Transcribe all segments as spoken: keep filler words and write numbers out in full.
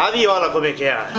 a viola como é que é.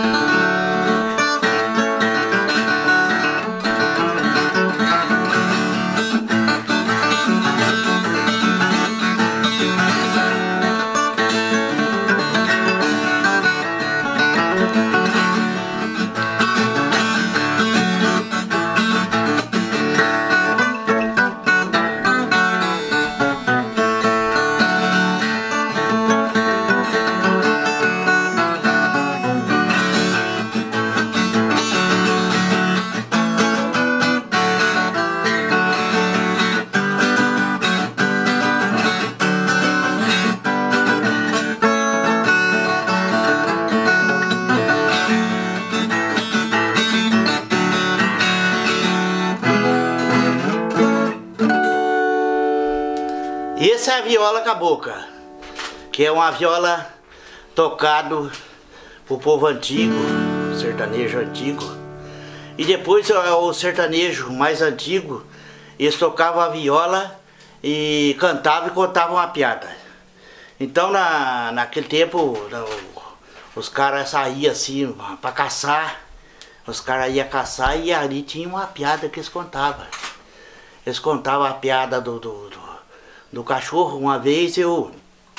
Essa é a viola cabocla, que é uma viola tocado pro povo antigo, sertanejo antigo. E depois o sertanejo mais antigo, eles tocavam a viola e cantavam e contavam uma piada. Então na, naquele tempo os caras saíam assim para caçar, os caras iam caçar e ali tinha uma piada que eles contavam. Eles contavam a piada do, do, do do cachorro. Uma vez eu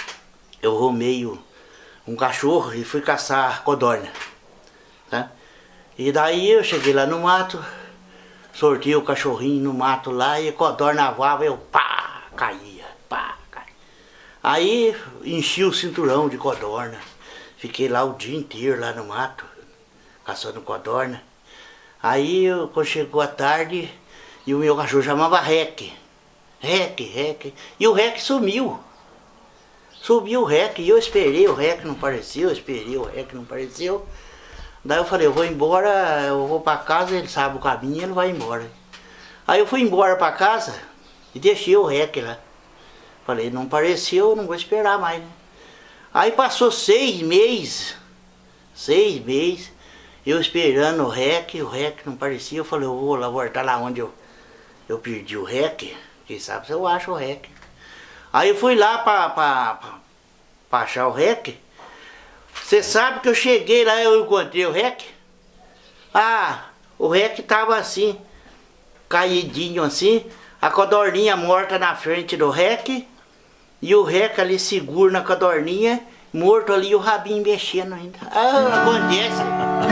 eu roubei um cachorro e fui caçar codorna, tá? E daí eu cheguei lá no mato, sorti o cachorrinho no mato lá e a codorna voava, eu pá, caía, pá, caía. Aí enchi o cinturão de codorna, fiquei lá o dia inteiro lá no mato, caçando codorna. Aí quando chegou a tarde, e o meu cachorro chamava Rec. Rec, Rec, e o Rec sumiu. Subiu o Rec, e eu esperei, o Rec não apareceu, eu esperei, o Rec não apareceu. Daí eu falei, eu vou embora, eu vou pra casa, ele sabe o caminho, ele vai embora. Aí eu fui embora pra casa e deixei o Rec lá. Falei, não apareceu, não vou esperar mais, né? Aí passou seis meses, seis meses, eu esperando o Rec, o Rec não aparecia. Eu falei, eu vou lá, voltar lá onde eu, eu perdi o Rec. Quem sabe se eu acho o Rec. Aí eu fui lá pra, pra, pra, pra achar o Rec. Você sabe que eu cheguei lá e eu encontrei o Rec? Ah, o Rec tava assim, caidinho assim, a codorninha morta na frente do Rec, e o Rec ali seguro na codorninha, morto ali e o rabinho mexendo ainda. Ah, acontece.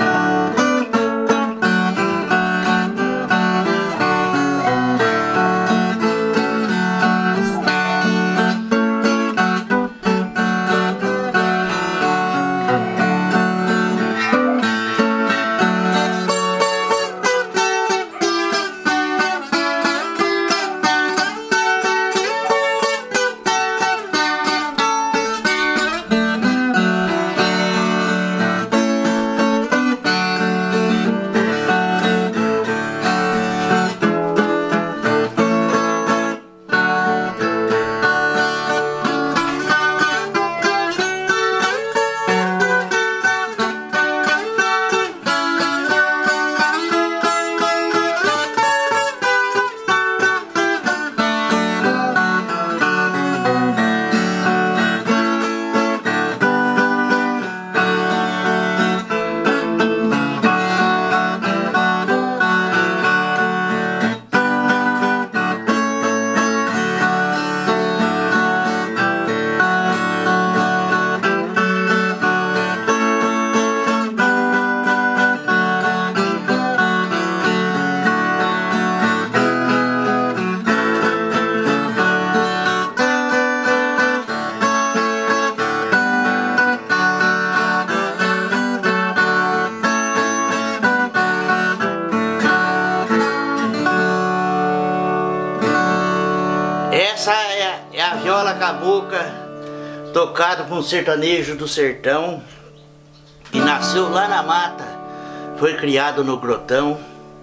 Essa é, é a viola cabocla, tocada por um sertanejo do sertão, que nasceu lá na mata, foi criado no grotão.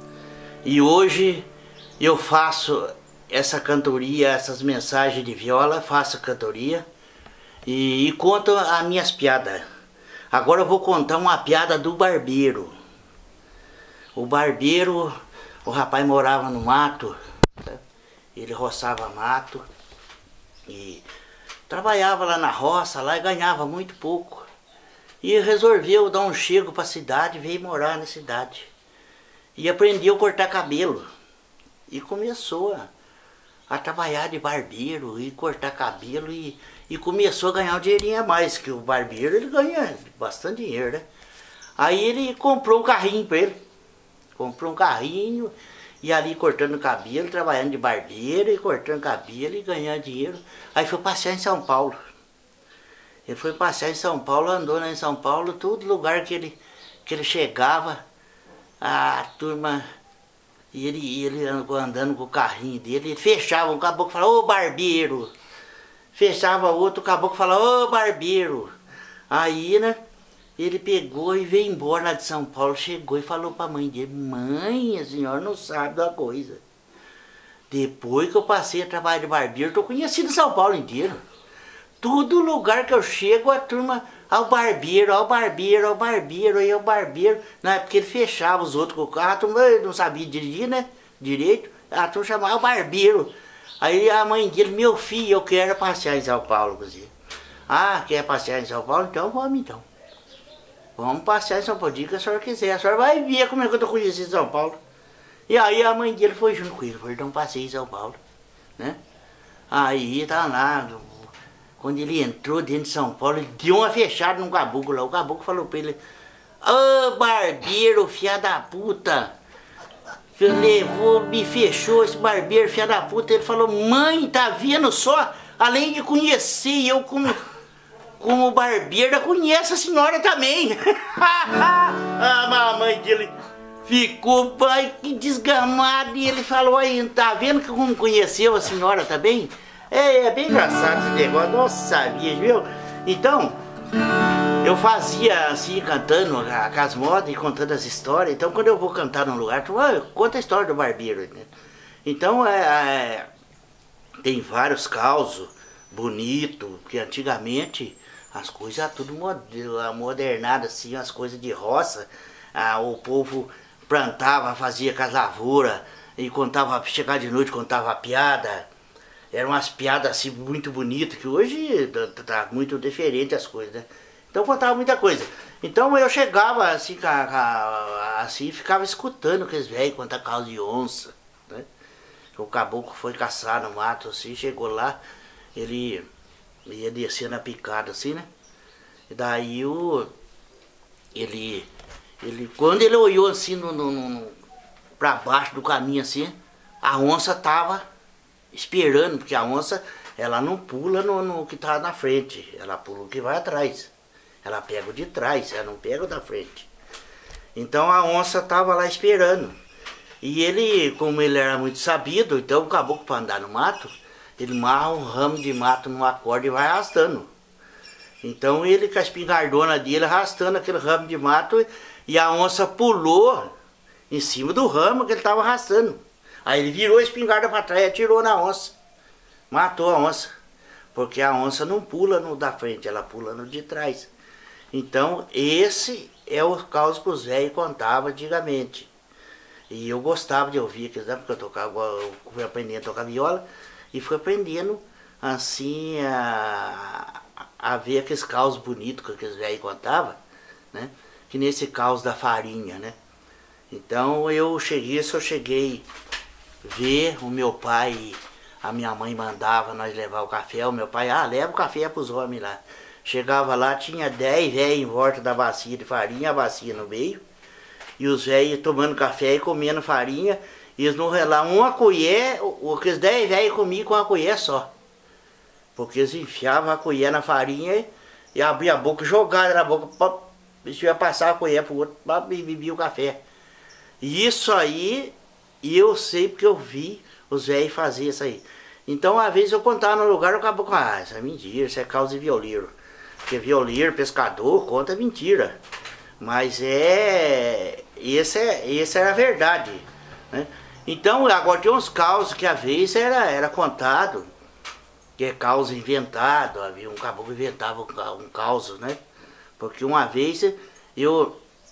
E hoje eu faço essa cantoria, essas mensagens de viola, faço cantoria e, e conto as minhas piadas. Agora eu vou contar uma piada do barbeiro. O barbeiro, o rapaz morava no mato, ele roçava mato e trabalhava lá na roça lá e ganhava muito pouco. E resolveu dar um chego pra cidade, veio morar na cidade. E aprendeu a cortar cabelo. E começou a, a trabalhar de barbeiro e cortar cabelo e, e começou a ganhar um dinheirinho a mais, que o barbeiro ele ganha bastante dinheiro, né? Aí ele comprou um carrinho pra ele. Comprou um carrinho e ali cortando cabelo, trabalhando de barbeiro e cortando cabelo e ganhando dinheiro. Aí foi passear em São Paulo. Ele foi passear em São Paulo, andou lá em São Paulo, todo lugar que ele, que ele chegava, a turma, e ele, ele andando com o carrinho dele, ele fechava um caboclo e falava, ô barbeiro! Fechava outro, o caboclo falava, ô barbeiro! Aí, né, ele pegou e veio embora lá de São Paulo, chegou e falou pra mãe dele, mãe, a senhora não sabe da coisa. Depois que eu passei a trabalhar de barbeiro, eu tô conhecido São Paulo inteiro. Todo lugar que eu chego, a turma, ao barbeiro, ao barbeiro, ao barbeiro, aí ao barbeiro. Na época ele fechava os outros com o carro, a turma não sabia dirigir, né? Direito. A turma chamava o barbeiro. Aí a mãe dele, meu filho, eu quero passear em São Paulo com você. Ah, quer passear em São Paulo? Então vamos então. Vamos passear em São Paulo, diga que a senhora quiser. A senhora vai ver como é que eu tô conhecido em São Paulo. E aí a mãe dele foi junto com ele, foi dar um passeio em São Paulo, né? Aí tá lá. Quando ele entrou dentro de São Paulo, ele deu uma fechada num caboclo lá. O caboclo falou pra ele, ô barbeiro, filha da puta. Levou, me fechou esse barbeiro, filha da puta. Ele falou, mãe, tá vendo só? Além de conhecer eu como, como barbeiro, eu conheço a senhora também. A mamãe dele ficou, pai, que desgamado. E ele falou, aí, tá vendo que como conheceu a senhora também? É, é bem engraçado esse negócio, nossa, sabia, viu? Então, eu fazia assim, cantando com as modas e contando as histórias. Então, quando eu vou cantar num lugar, tu ah, conta a história do barbeiro, né? Então, é, é, tem vários causos bonitos, porque antigamente as coisas tudo modernadas, assim, as coisas de roça. Ah, o povo plantava, fazia com as lavouras, e contava, chegava de noite, contava piada. Eram umas piadas assim muito bonitas, que hoje tá, tá muito diferente as coisas, né? Então contava muita coisa. Então eu chegava assim, assim ficava escutando aqueles velhos contar causa de onça, né? O caboclo foi caçar no mato assim, chegou lá, ele ia descer na picada assim, né? E daí o. Ele. ele quando ele olhou assim no, no, no, pra baixo do caminho assim, a onça tava esperando, porque a onça, ela não pula no, no que tá na frente, ela pula o que vai atrás. Ela pega o de trás, ela não pega o da frente. Então a onça tava lá esperando. E ele, como ele era muito sabido, então o caboclo para andar no mato, ele marra um ramo de mato numa corda e vai arrastando. Então ele com a espingardona dele arrastando aquele ramo de mato, e a onça pulou em cima do ramo que ele tava arrastando. Aí ele virou a espingarda para trás e atirou na onça. Matou a onça. Porque a onça não pula no da frente, ela pula no de trás. Então esse é o caos que os velhos contavam antigamente. E eu gostava de ouvir aqueles, né? Porque eu tocava, eu fui aprendendo a tocar viola e fui aprendendo assim a, a ver aqueles caos bonitos que aqueles velhos contavam, né? Que nesse caos da farinha, né? Então eu cheguei, se eu cheguei ver o meu pai, a minha mãe mandava nós levar o café, o meu pai, ah, leva o café pros homens lá. Chegava lá, tinha dez velhos em volta da bacia de farinha, a bacia no meio, e os velhos tomando café e comendo farinha, e eles não relavam uma colher, aqueles dez velhos comiam com uma colher só. Porque eles enfiavam a colher na farinha e abriam a boca, jogaram na boca, pop, eles iam passar a colher pro outro, pop, e bebiam o café. E isso aí, e eu sei porque eu vi os velhos fazer isso aí. Então, às vezes eu contava no lugar, eu acabo com, ah, isso é mentira, isso é causa de violeiro. Porque violeiro, pescador, conta mentira. Mas é... Essa é, essa era a verdade, né? Então, agora tem uns causos que às vezes era, era contado, que é causa inventado, havia um caboclo inventava um, um causo, né? Porque uma vez eu,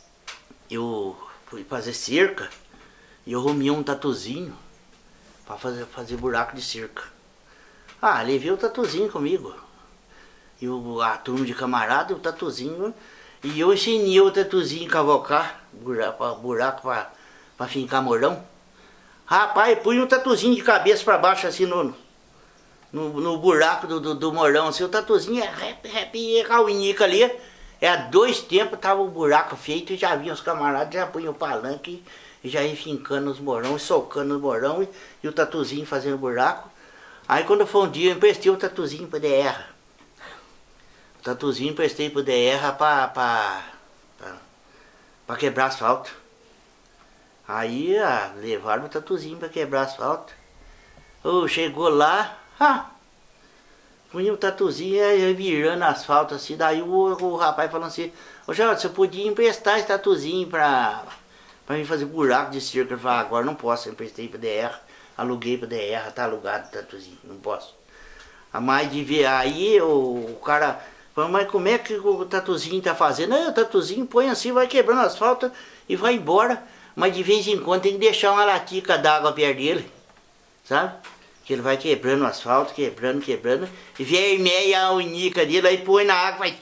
eu fui fazer cerca, e eu arrumei um tatuzinho para fazer, fazer buraco de cerca. Ah, levei o tatuzinho comigo. E o, a turma de camarada, o tatuzinho. E eu ensinei o tatuzinho a cavocar, buraco, buraco pra, pra fincar morão. Rapaz, punha um tatuzinho de cabeça pra baixo assim no, no, no buraco do, do, do morão. Assim, o tatuzinho é rap, rap, a unica ali. É há dois tempos tava o buraco feito e já vinham os camaradas, já punham o palanque e já ia fincando os morão, socando os morão e, e o tatuzinho fazendo buraco. Aí quando foi um dia eu emprestei o tatuzinho pro D R. O tatuzinho emprestei pro D R pra, pra, pra, pra quebrar asfalto. Aí ah, levaram o tatuzinho pra quebrar asfalto. Oh, chegou lá, ah, punha o tatuzinho aí virando asfalto assim. Daí o, o rapaz falou assim: ô Geraldo, você podia emprestar esse tatuzinho pra, pra mim fazer buraco de cerca. Eu falei: agora não posso, eu emprestei pro D R, aluguei pro D R, tá alugado o tatuzinho, não posso. A mais de ver aí o, o cara falou: mas como é que o tatuzinho tá fazendo? Não, o tatuzinho põe assim, vai quebrando asfalto e vai embora. Mas de vez em quando tem que deixar uma latica d'água perto dele, sabe? Que ele vai quebrando o asfalto, quebrando, quebrando. E vermelha a unica dele, aí põe na água, vai...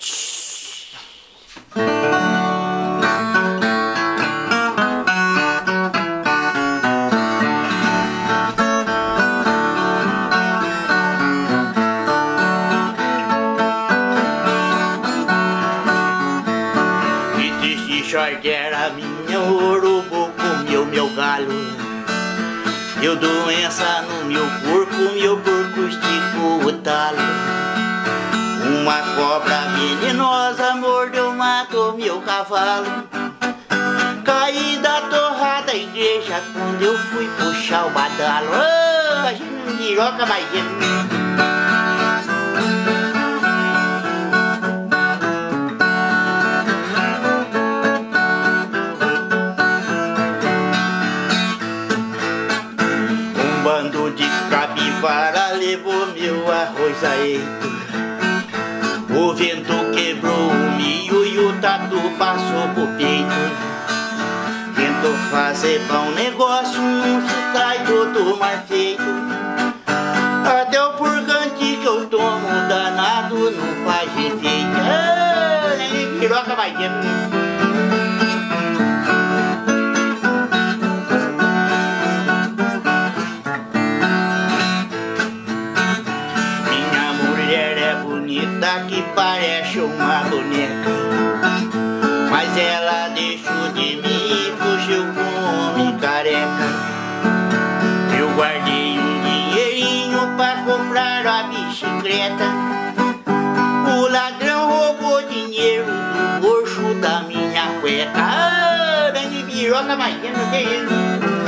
E triste shorteira minha, urubu comeu meu galho. Deu doença no meu porco, meu porco esticou o talo. Uma cobra venenosa mordeu, matou meu cavalo. Caí da torre da igreja quando eu fui puxar o badalo. Oh, a gente não giroca mais gente. Capivara levou meu arroz aeito. O vento quebrou o milho e o tatu passou pro peito. Tentou fazer bom negócio, não se trai todo mal feito. Até o purgante que eu tomo danado não faz efeito. Ah, ele piroca vai dentro. Que parece uma boneca, mas ela deixou de mim e fugiu com homem careca. Eu guardei um dinheirinho pra comprar a bicicleta. O ladrão roubou dinheiro do bolso da minha cueca. Ah, grande piroca, mas não tem ele.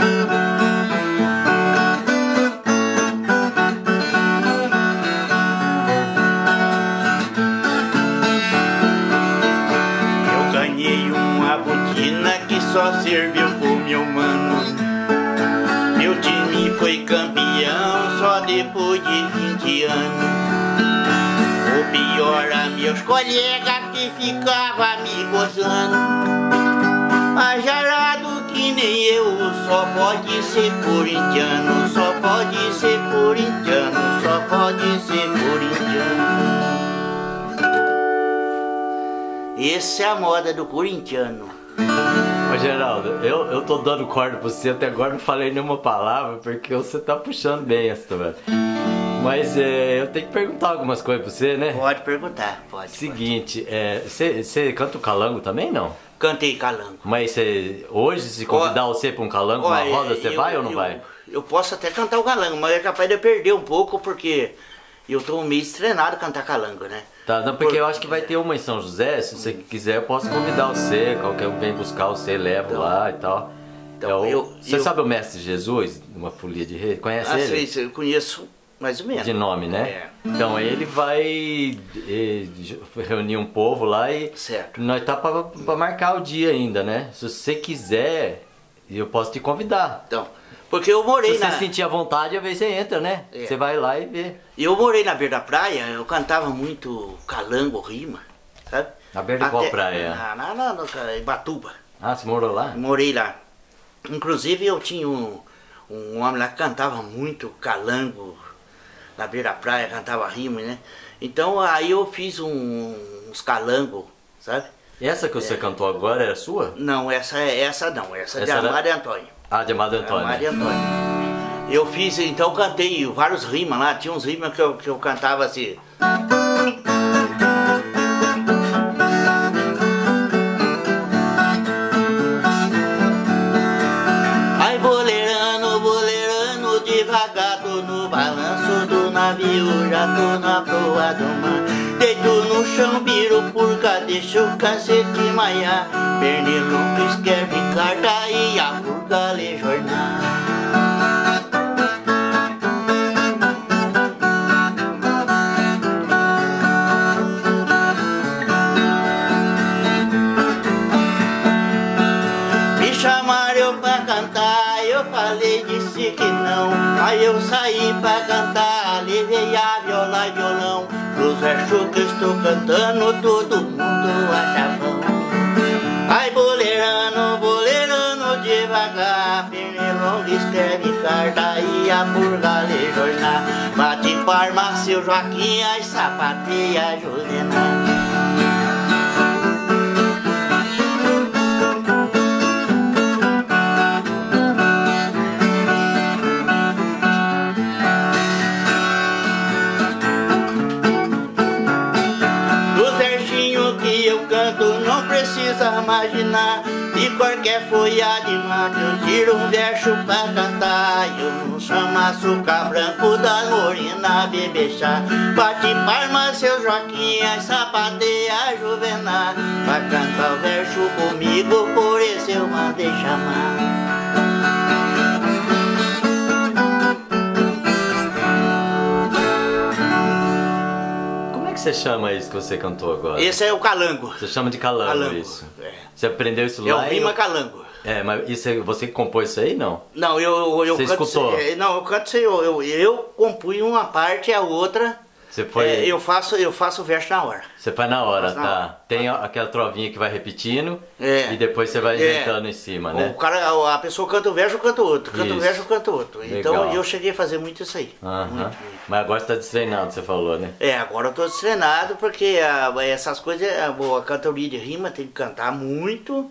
Que só serviu pro meu mano. Meu time foi campeão só depois de vinte anos. O pior a meus colegas que ficavam me gozando. Ajarado que nem eu, só pode ser corintiano. Só pode ser corintiano, só pode ser corintiano. Essa é a moda do corintiano. Ô Geraldo, eu, eu tô dando corda pra você, até agora não falei nenhuma palavra, porque você tá puxando bem essa história. Mas é, eu tenho que perguntar algumas coisas pra você, né? Pode perguntar, pode. Seguinte, pode. É, você, você canta o calango também, não? Cantei calango. Mas você, hoje, se convidar ó, você pra um calango, uma roda, você vai ou não eu, vai? Eu posso até cantar o calango, mas é capaz de eu perder um pouco, porque eu tô meio treinado a cantar calango, né? Tá, não, porque Por... eu acho que vai ter uma em São José, se você quiser eu posso convidar você, qualquer um vem buscar você, levo então, lá e tal. Então, é o... eu, você eu... sabe o Mestre Jesus, uma folia de rei? Conhece ah, ele? Sei, eu conheço mais ou menos. De nome, né? É. Então ele vai reunir um povo lá e certo. Nós tá pra, pra marcar o dia ainda, né? Se você quiser, eu posso te convidar. Então, porque eu morei se na... Se você sentir a vontade, às vezes você entra, né? É. Você vai lá e vê. Eu morei na beira da praia, eu cantava muito calango, rima, sabe? Na beira de qual praia? Na, na, na, na, em Batuba. Ah, você morou lá? Morei lá. Inclusive eu tinha um, um homem lá que cantava muito calango, na beira da praia, cantava rima, né? Então aí eu fiz um, uns calangos, sabe? E essa que você é. cantou agora é sua? Não, essa é essa não, essa, essa de Amado era... Antônio. Ah, de Amado Antônio. Amado Antônio. Eu fiz, então cantei vários rimas lá, tinha uns rimas que eu, que eu cantava assim. Ai, boleirando, boleirando, devagar tô no balanço do navio, já tô na proa do mar. Deito no chão, viro purga, deixo o cacete maiar. Pernilongo escreve carta e a purga lê jornal. Me chamaram eu pra cantar, eu falei, disse que não. Aí eu saí pra cantar, levei a viola e violão. Os versos que eu estou cantando, todo mundo acha bom. Ai, boleirando, boleirando devagar, Pernilongo escreve carta e a purga lê jornal. Bate palma, seu Joaquim, ai, sapateia, Juliana. Não precisa imaginar, de qualquer folha de mato eu tiro um verso pra cantar. Eu não chamo açúcar branco das morinas, bebê chá. Bate palma, seu Joaquim, ai, sapateia, Juvenal. Pra cantar o verso comigo, por isso eu mandei chamar. Você chama isso que você cantou agora? Esse é o calango. Você chama de calango, calango isso? É. Você aprendeu isso lá? É o rima eu... calango. É, mas isso, você que compôs isso aí, não? Não, eu, eu você canto... escutou? Não, eu canto eu, eu, eu compunho uma parte e a outra... Você foi... É, eu, faço, eu faço o verso na hora. Você faz na hora, tá? Na hora. Tem aquela trovinha que vai repetindo é. e depois você vai inventando é. em cima, né? O cara, a pessoa canta o verso, canta o outro. Canta isso. o verso, canta o outro. Legal. Então eu cheguei a fazer muito isso aí. Uh-huh. muito, muito. Mas agora você tá destreinado, você falou, né? É, agora eu tô destreinado porque a, essas coisas, a, a cantoria de rima tem que cantar muito.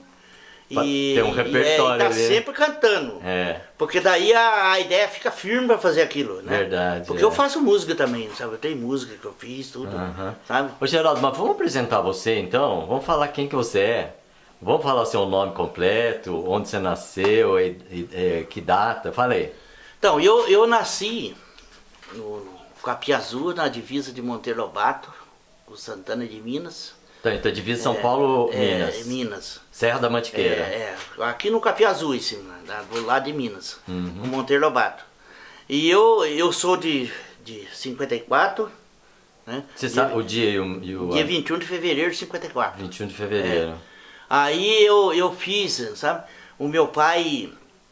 E, tem um repertório e é, tá ali. sempre cantando. É. Porque daí a, a ideia fica firme pra fazer aquilo, né? Verdade. Porque é. eu faço música também, sabe? Eu tenho música que eu fiz, tudo, uh-huh. sabe? Ô Geraldo, mas vamos apresentar você então? Vamos falar quem que você é? Vamos falar o seu nome completo, onde você nasceu, e, e, e, que data? Fala aí. Então, eu, eu nasci no, no Capiazu, na divisa de Monteiro Lobato, com Santana de Minas. Então, divisa São é, Paulo, é, Minas. É, Minas. Serra da Mantiqueira. É, é, aqui no Capiazu, em cima, do lado de Minas, uhum. no Monteiro Lobato. E eu, eu sou de, de cinquenta e quatro, né? Você sabe o dia e o, e o... Dia vinte e um de fevereiro de cinquenta e quatro. vinte e um de fevereiro. É. Aí eu, eu fiz, sabe? O meu pai,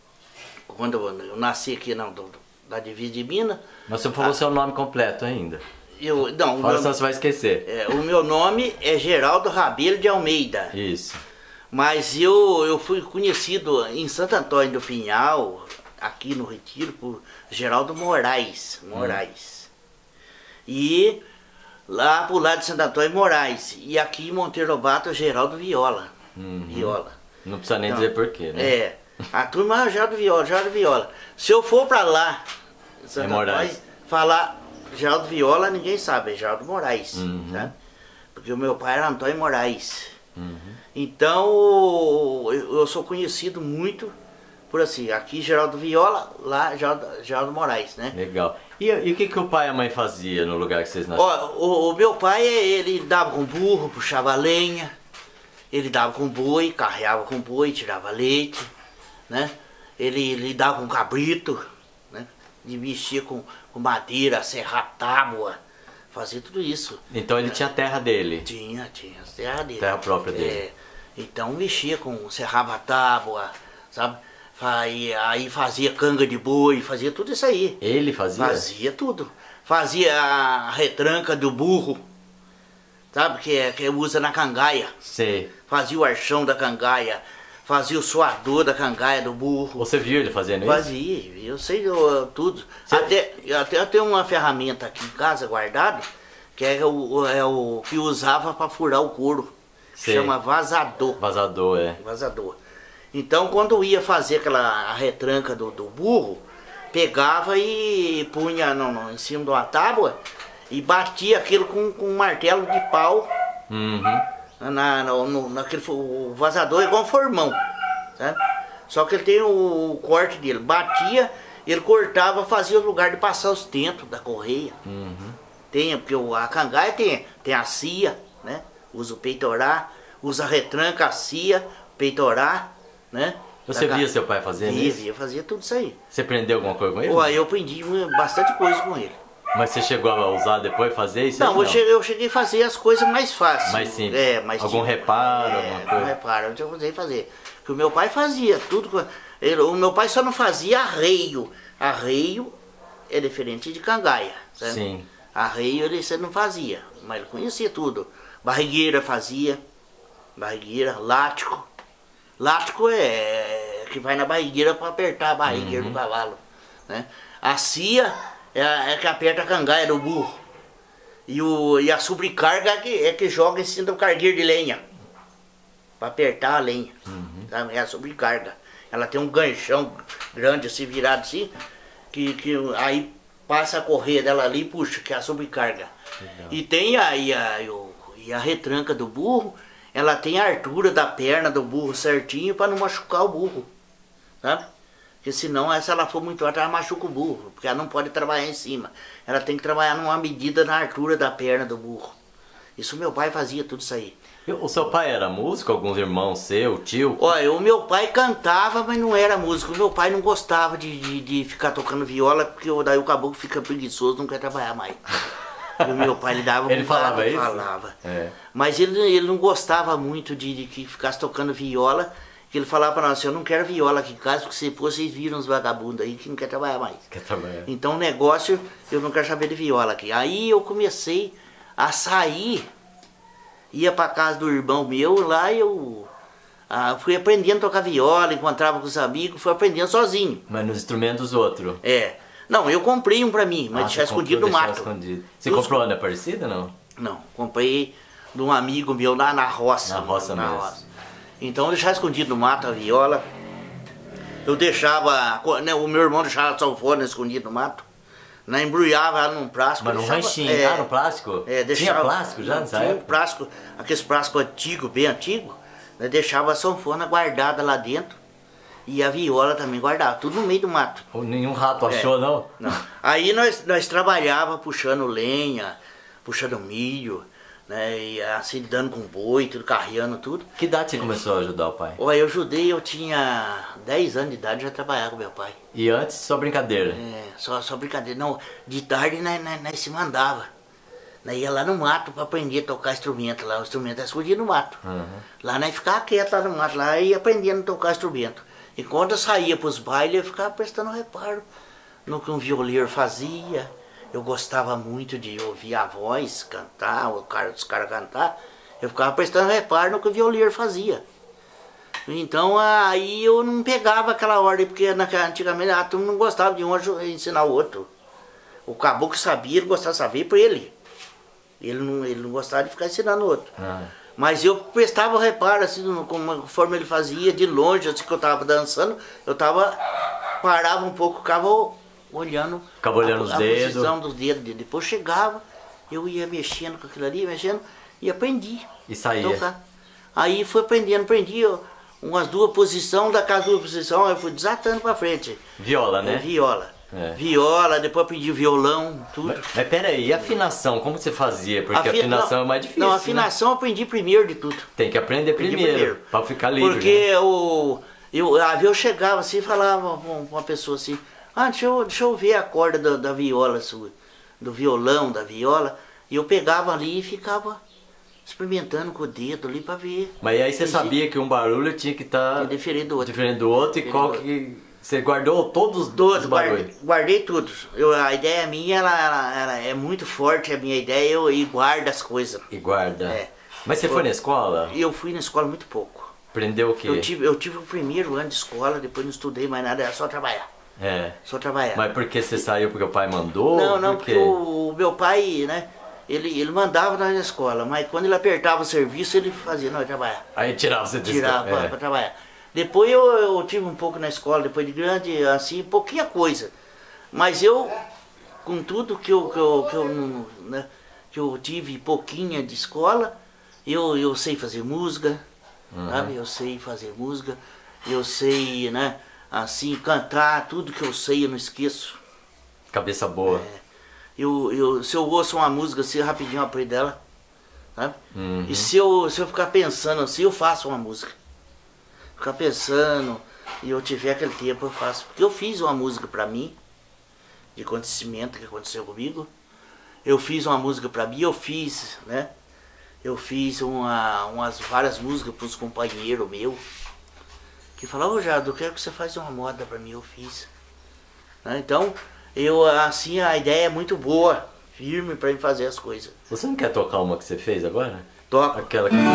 quando eu, eu nasci aqui na, do, da divisa de Minas... Mas você falou a, seu nome completo ainda. Eu, não, Fala, meu, senão você vai esquecer. É, o meu nome é Geraldo Rabelo de Almeida. Isso. Mas eu, eu fui conhecido em Santo Antônio do Pinhal, aqui no Retiro, por Geraldo Moraes. Moraes. Hum. E lá pro lado de Santo Antônio, Moraes. E aqui em Monteiro Lobato, Geraldo Viola. Uhum. Viola. Não precisa nem então, dizer porquê, né? É. A turma, Geraldo Viola, Geraldo Viola. Se eu for pra lá, Santo é Moraes. Antônio, falar Geraldo Viola, ninguém sabe, é Geraldo Moraes. Uhum. Sabe? Porque o meu pai era Antônio Moraes. Uhum. Então, eu, eu sou conhecido muito por assim, aqui Geraldo Viola, lá Geraldo, Geraldo Moraes, né? Legal. E, e o que, que o pai e a mãe faziam no lugar que vocês nasceram? Ó, o, o meu pai, ele dava com burro, puxava lenha, ele dava com boi, carreava com boi, tirava leite, né? Ele, ele dava com cabrito, né? Ele mexia com, com madeira, serrar tábua, fazia tudo isso. Então ele tinha a terra dele? Tinha, tinha a terra dele. Terra própria dele. É, então mexia com, serrava tábua, sabe? Aí, aí fazia canga de boi, fazia tudo isso aí. Ele fazia? Fazia tudo. Fazia a retranca do burro, sabe? Que, que usa na cangaia. Sei. Fazia o archão da cangaia, fazia o suador da cangaia do burro. Você viu ele fazendo fazia, isso? Fazia, eu sei eu, tudo. Até, até eu tenho uma ferramenta aqui em casa guardada, que é o, é o que usava para furar o couro. Sei. Chama vazador. Vazador, é. Vazador. Então, quando eu ia fazer aquela a retranca do, do burro, pegava e punha no, no, em cima de uma tábua e batia aquilo com, com um martelo de pau. Uhum. Na, no, no, naquele, o vazador é igual um formão, sabe? Só que ele tem o, o corte dele. Batia, ele cortava, fazia o lugar de passar os tentos da correia. Uhum. Tem, porque o, a cangaia tem, tem a cia, né? Usa o peitorá, usa a retranca, a cia, peitorá, né? Você da, via seu pai fazendo via, isso? Via, fazia tudo isso aí. Você aprendeu alguma coisa com ele? Pô, eu aprendi bastante coisa com ele. Mas você chegou a usar depois, fazer isso? Não, aí, não? Eu, cheguei, eu cheguei a fazer as coisas mais fáceis. Mais simples. É, mais Algum simples. reparo, é, alguma algum coisa? reparo, eu usei fazer. Porque o meu pai fazia tudo. com- Ele, o meu pai só não fazia arreio. Arreio é diferente de cangaia, sabe? Sim. Arreio ele você não fazia, mas ele conhecia tudo. Barrigueira fazia, barrigueira, lático. Lático é que vai na barrigueira para apertar a barrigueira Uhum. do cavalo, né? A cia é, a- é que aperta a cangaia do burro. E, o, e a sobrecarga é que, é que joga em cima do cargueiro de lenha. Para apertar a lenha. Uhum. Sabe? É a sobrecarga. Ela tem um ganchão grande assim, virado assim, que, que aí passa a correia dela ali e puxa, que é a sobrecarga. Legal. E tem a, e, a, e, o- e a retranca do burro, ela tem a altura da perna do burro certinho para não machucar o burro. Sabe? Porque senão, se ela for muito alta, ela machuca o burro, porque ela não pode trabalhar em cima. Ela tem que trabalhar numa medida na altura da perna do burro. Isso meu pai fazia tudo isso aí. E o seu pai era músico? Alguns irmãos seu, tio? Olha, o meu pai cantava, mas não era músico. O meu pai não gostava de, de, de ficar tocando viola, porque daí o caboclo fica preguiçoso, não quer trabalhar mais. E o meu pai, ele dava Ele um falava bocado, isso? Falava. É. Mas ele, ele não gostava muito de, de que ficasse tocando viola, que ele falava para nós assim, eu não quero viola aqui em casa, porque se for, vocês viram os vagabundos aí que não quer trabalhar mais. Quer trabalhar? Então o negócio, eu não quero saber de viola aqui. Aí eu comecei a sair, ia para casa do irmão meu, lá eu ah, fui aprendendo a tocar viola, encontrava com os amigos, fui aprendendo sozinho. Mas nos instrumentos outro? É. Não, eu comprei um para mim, mas Ah, deixar você escondido comprou, no deixava mato. escondido. Você Eu- comprou na Aparecida, não? Não, comprei de um amigo meu lá na roça. Na roça na mesmo. roça. Então eu deixava escondido no mato a viola. Eu deixava, né, o meu irmão deixava a sanfona escondido no mato. Né, embrulhava ela num plástico. Mas num deixava- ranchinho, é, ah, no plástico? É, deixava, Tinha plástico já nessa tinha um época? plástico, aqueles plásticos antigos, bem antigos. Né, deixava a sanfona guardada lá dentro. E a viola também guardava, tudo no meio do mato. Ou nenhum rato É. achou, não? Não. Aí nós, nós trabalhava puxando lenha, puxando milho, né? E assim, dando com boi, tudo, carreando tudo. Que idade você começou a ajudar o pai? Olha, eu ajudei, eu tinha dez anos de idade, já trabalhava com meu pai. E antes, só brincadeira? É, só, só brincadeira. Não, de tarde nós, nós, nós se mandava. Nós ia lá no mato para aprender a tocar instrumento lá. O instrumento é escondido no mato. Uhum. Lá nós ficava quieto lá no mato, lá e aprendendo a tocar instrumento. E quando eu saía para os bailes, eu ficava prestando reparo no que um violeiro fazia. Eu gostava muito de ouvir a voz cantar, o cara, os caras cantar. Eu ficava prestando reparo no que o violeiro fazia. Então aí eu não pegava aquela ordem, porque naquela, antigamente a turma não gostava de um aju- ensinar o outro. O caboclo sabia, ele gostava de saber por ele. Ele não, ele não gostava de ficar ensinando o outro. Ah. Mas eu prestava reparo, assim, no- conforme ele fazia, de longe, assim que eu tava dançando, eu tava, parava um pouco, ficava olhando, Ficava olhando a, os a dedos. posição dos dedos dele. Depois chegava, eu ia mexendo com aquilo ali, mexendo, e aprendi. E saía. Tocar. Aí fui aprendendo, aprendi ó, umas duas posições, da casa duas posições, eu fui desatando pra frente. Viola, É, né? viola. É. Viola, depois aprendi violão, tudo. Mas, mas pera aí, e a afinação? Como você fazia? Porque a Afi- afinação não, é mais difícil, Não, a né? afinação eu aprendi primeiro de tudo. Tem que aprender Aprendi primeiro, pra ficar livre. Porque né? o, eu, a- eu chegava assim e falava pra uma pessoa assim, ah, deixa eu, deixa eu ver a corda da, da viola sua, do violão, da viola. E eu pegava ali e ficava experimentando com o dedo ali pra ver. Mas aí você E- sabia que um barulho tinha que estar É diferente do outro. diferente do outro e Diferente qual do que... Você guardou todos Todos, os barulhos? guardei, guardei tudo. Eu, a ideia minha ela, ela, ela é muito forte, a minha ideia eu, eu guardo as coisas. E guarda. É. Mas você foi na escola? E eu fui na escola muito pouco. Aprendeu o quê? Eu tive, eu tive o primeiro ano de escola, depois não estudei mais nada, era só trabalhar. É. Só trabalhar. Mas por que você saiu porque o pai mandou? Não, não, Por porque quê? o, o meu pai, né, ele, ele mandava nós na escola, mas quando ele apertava o serviço, ele fazia nós trabalhar. Aí tirava você de Tirava escola. pra, É. pra trabalhar. Depois eu, eu tive um pouco na escola, depois de grande, assim, pouquinha coisa. Mas eu, com tudo que eu, que eu, que eu, né, que eu tive pouquinha de escola, eu, eu sei fazer música, uhum. sabe? Eu sei fazer música, eu sei, né, assim, cantar, tudo que eu sei eu não esqueço. Cabeça boa. É, eu, eu, se eu ouço uma música assim, rapidinho eu aprendo dela, sabe? Uhum. E se eu, se eu ficar pensando assim, eu faço uma música. Ficar pensando e eu tiver aquele tempo eu faço. Porque eu fiz uma música pra mim, de acontecimento que aconteceu comigo. Eu fiz uma música pra mim, eu fiz, né? Eu fiz uma, umas várias músicas pros companheiros meus. Que falavam, ô Jado, eu quero que você faça uma moda pra mim, eu fiz. Né? Então, eu, assim, a ideia é muito boa, firme pra mim fazer as coisas. Você não quer tocar uma que você fez agora? Toca. Aquela que...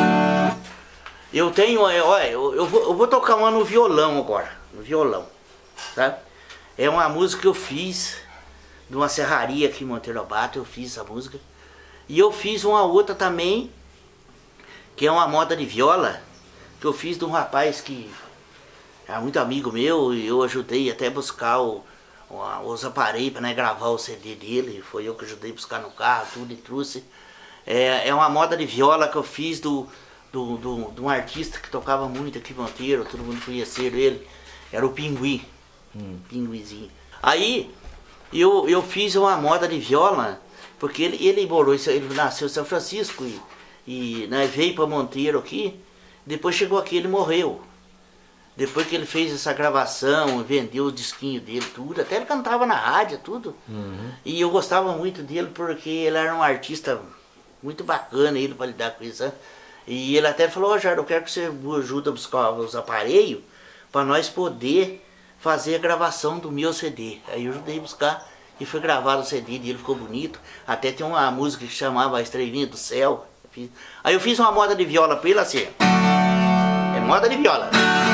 Eu tenho, olha, eu, eu, vou, eu vou tocar uma no violão agora, no violão, tá? É uma música que eu fiz, de uma serraria aqui em Monteiro Lobato, eu fiz essa música. E eu fiz uma outra também, que é uma moda de viola, que eu fiz de um rapaz que é muito amigo meu, e eu ajudei até a buscar o, o, os aparelhos para, né, gravar o C D dele, foi eu que ajudei a buscar no carro, tudo e trouxe. É, é uma moda de viola que eu fiz do... Do, do, de um artista que tocava muito aqui em Monteiro, todo mundo conhecia ele, era o Pinguim, hum. Pinguizinho. Aí eu, eu fiz uma moda de viola, porque ele, ele morou, ele nasceu em São Francisco e, e né, veio para Monteiro aqui, depois chegou aqui ele morreu. Depois que ele fez essa gravação, vendeu o disquinho dele, tudo, até ele cantava na rádio, tudo. Uhum. E eu gostava muito dele porque ele era um artista muito bacana, ele para lidar com isso, né? E ele até falou, ó, Jardim, eu quero que você ajude a buscar os aparelhos para nós poder fazer a gravação do meu C D. Aí eu ajudei a buscar e foi gravado o C D dele, ficou bonito. Até tem uma música que chamava A Estrelinha do Céu. Aí eu fiz uma moda de viola para ele assim. É moda de viola.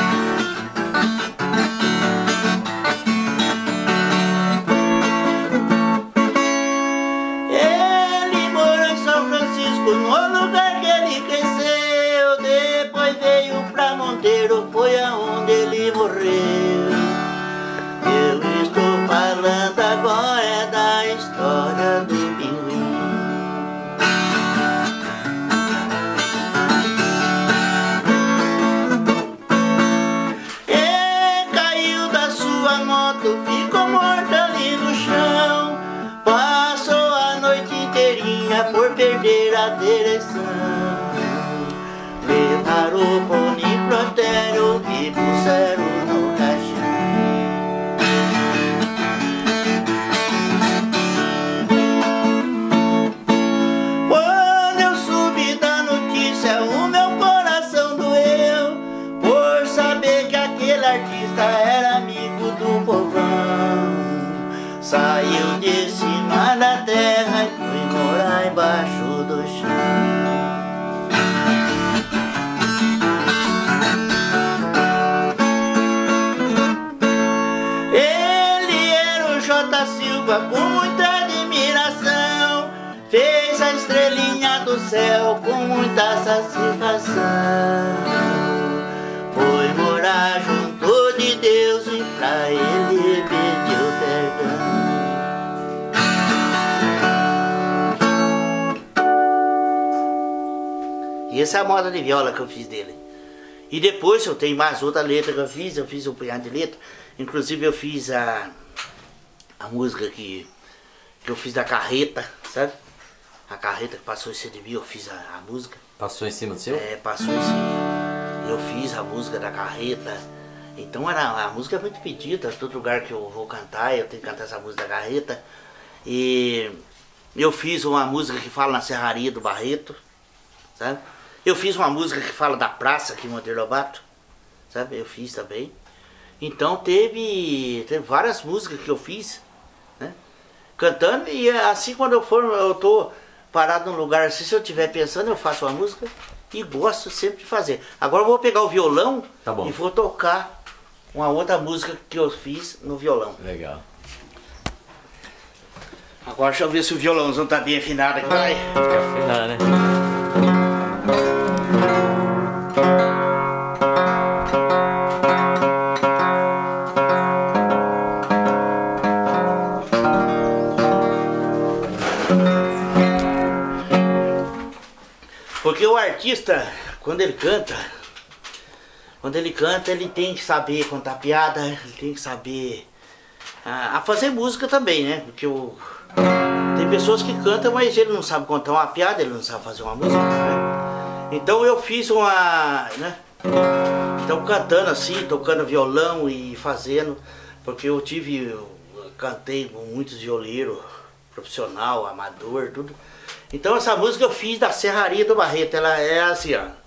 Ele morou em São Francisco, no lugar que ele cresceu. Monteiro foi aonde ele morreu. Eu estou falando agora da história do Pinguim. Ele caiu da sua moto, ficou morto ali no chão. Passou a noite inteirinha por perder a direção. Levaram o necrotério e puseram no caixão. Quando eu soube da notícia, o meu coração doeu, por saber que aquele artista era amigo do povão. Saiu de cima da terra e foi morar embaixo do chão. Com muita admiração, fez a estrelinha do céu com muita satisfação. Foi morar junto de Deus e pra ele pediu perdão. E essa é a moda de viola que eu fiz dele. E depois eu tenho mais outra letra que eu fiz, eu fiz um punhado de letra. Inclusive eu fiz a a música que, que eu fiz da carreta, sabe? A carreta que passou em C D B, eu fiz a, a música. Passou em cima do seu? É, passou em cima. Eu fiz a música da carreta. Então era, a música é muito pedida, todo lugar que eu vou cantar, eu tenho que cantar essa música da carreta. E eu fiz uma música que fala na Serraria do Barreto, sabe? Eu fiz uma música que fala da praça aqui em Monteiro Lobato, sabe? Eu fiz também. Então teve, teve várias músicas que eu fiz, né? Cantando, e assim quando eu for, eu tô parado num lugar assim, se eu estiver pensando, eu faço uma música e gosto sempre de fazer. Agora eu vou pegar o violão, tá bom, e vou tocar uma outra música que eu fiz no violão. Legal. Agora deixa eu ver se o violãozão tá bem afinado aqui. Vai. Tem que afinar, né? Porque o artista, quando ele canta, quando ele canta, ele tem que saber contar piada, ele tem que saber a, a fazer música também, né? Porque o, tem pessoas que cantam, mas ele não sabe contar uma piada, ele não sabe fazer uma música, né? Então eu fiz uma, né? Então cantando assim, tocando violão e fazendo, porque eu tive, eu cantei com muitos violeiros, profissional, amador, tudo. Então essa música eu fiz da Serraria do Barreto, ela é assim, ó.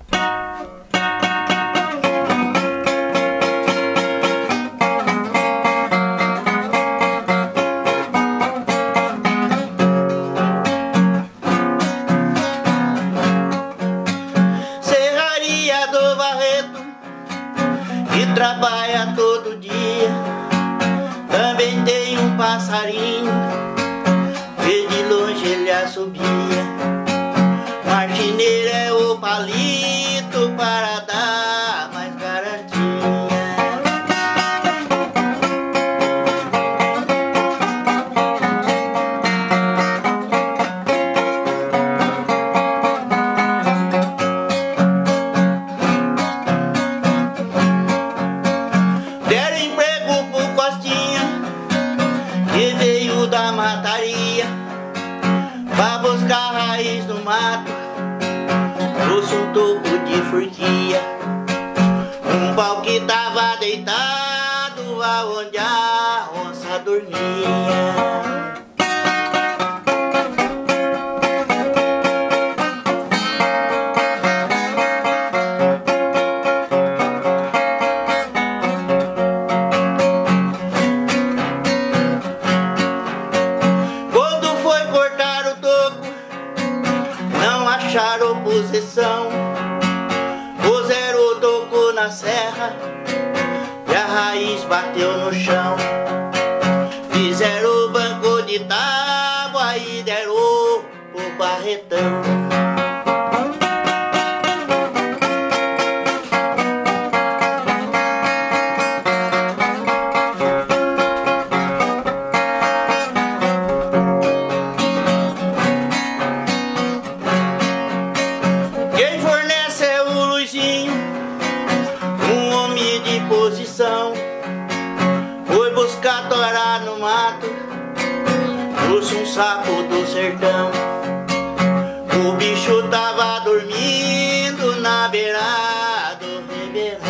Serraria do Barreto, que trabalha todo dia, também tem um passarinho, vê de longe ele assobia. Marceneiro é o palito para dar mais garantia. Deram emprego pro Costinha, que veio da mataria, pra buscar raiz no mato. Trouxe um toco de forquilha, um pau que tava deitado aonde a onça dormia. Quando foi cortar o toco, não acharam posição. Puseram o toco na serra e a raiz bateu no chão. Fizeram o banco de tábua e deram o barretão. Quem fornece é o Luizinho, um homem de posição. Foi buscar torar no mato, trouxe um sapo do sertão. O bicho tava dormindo na beira do ribeirão.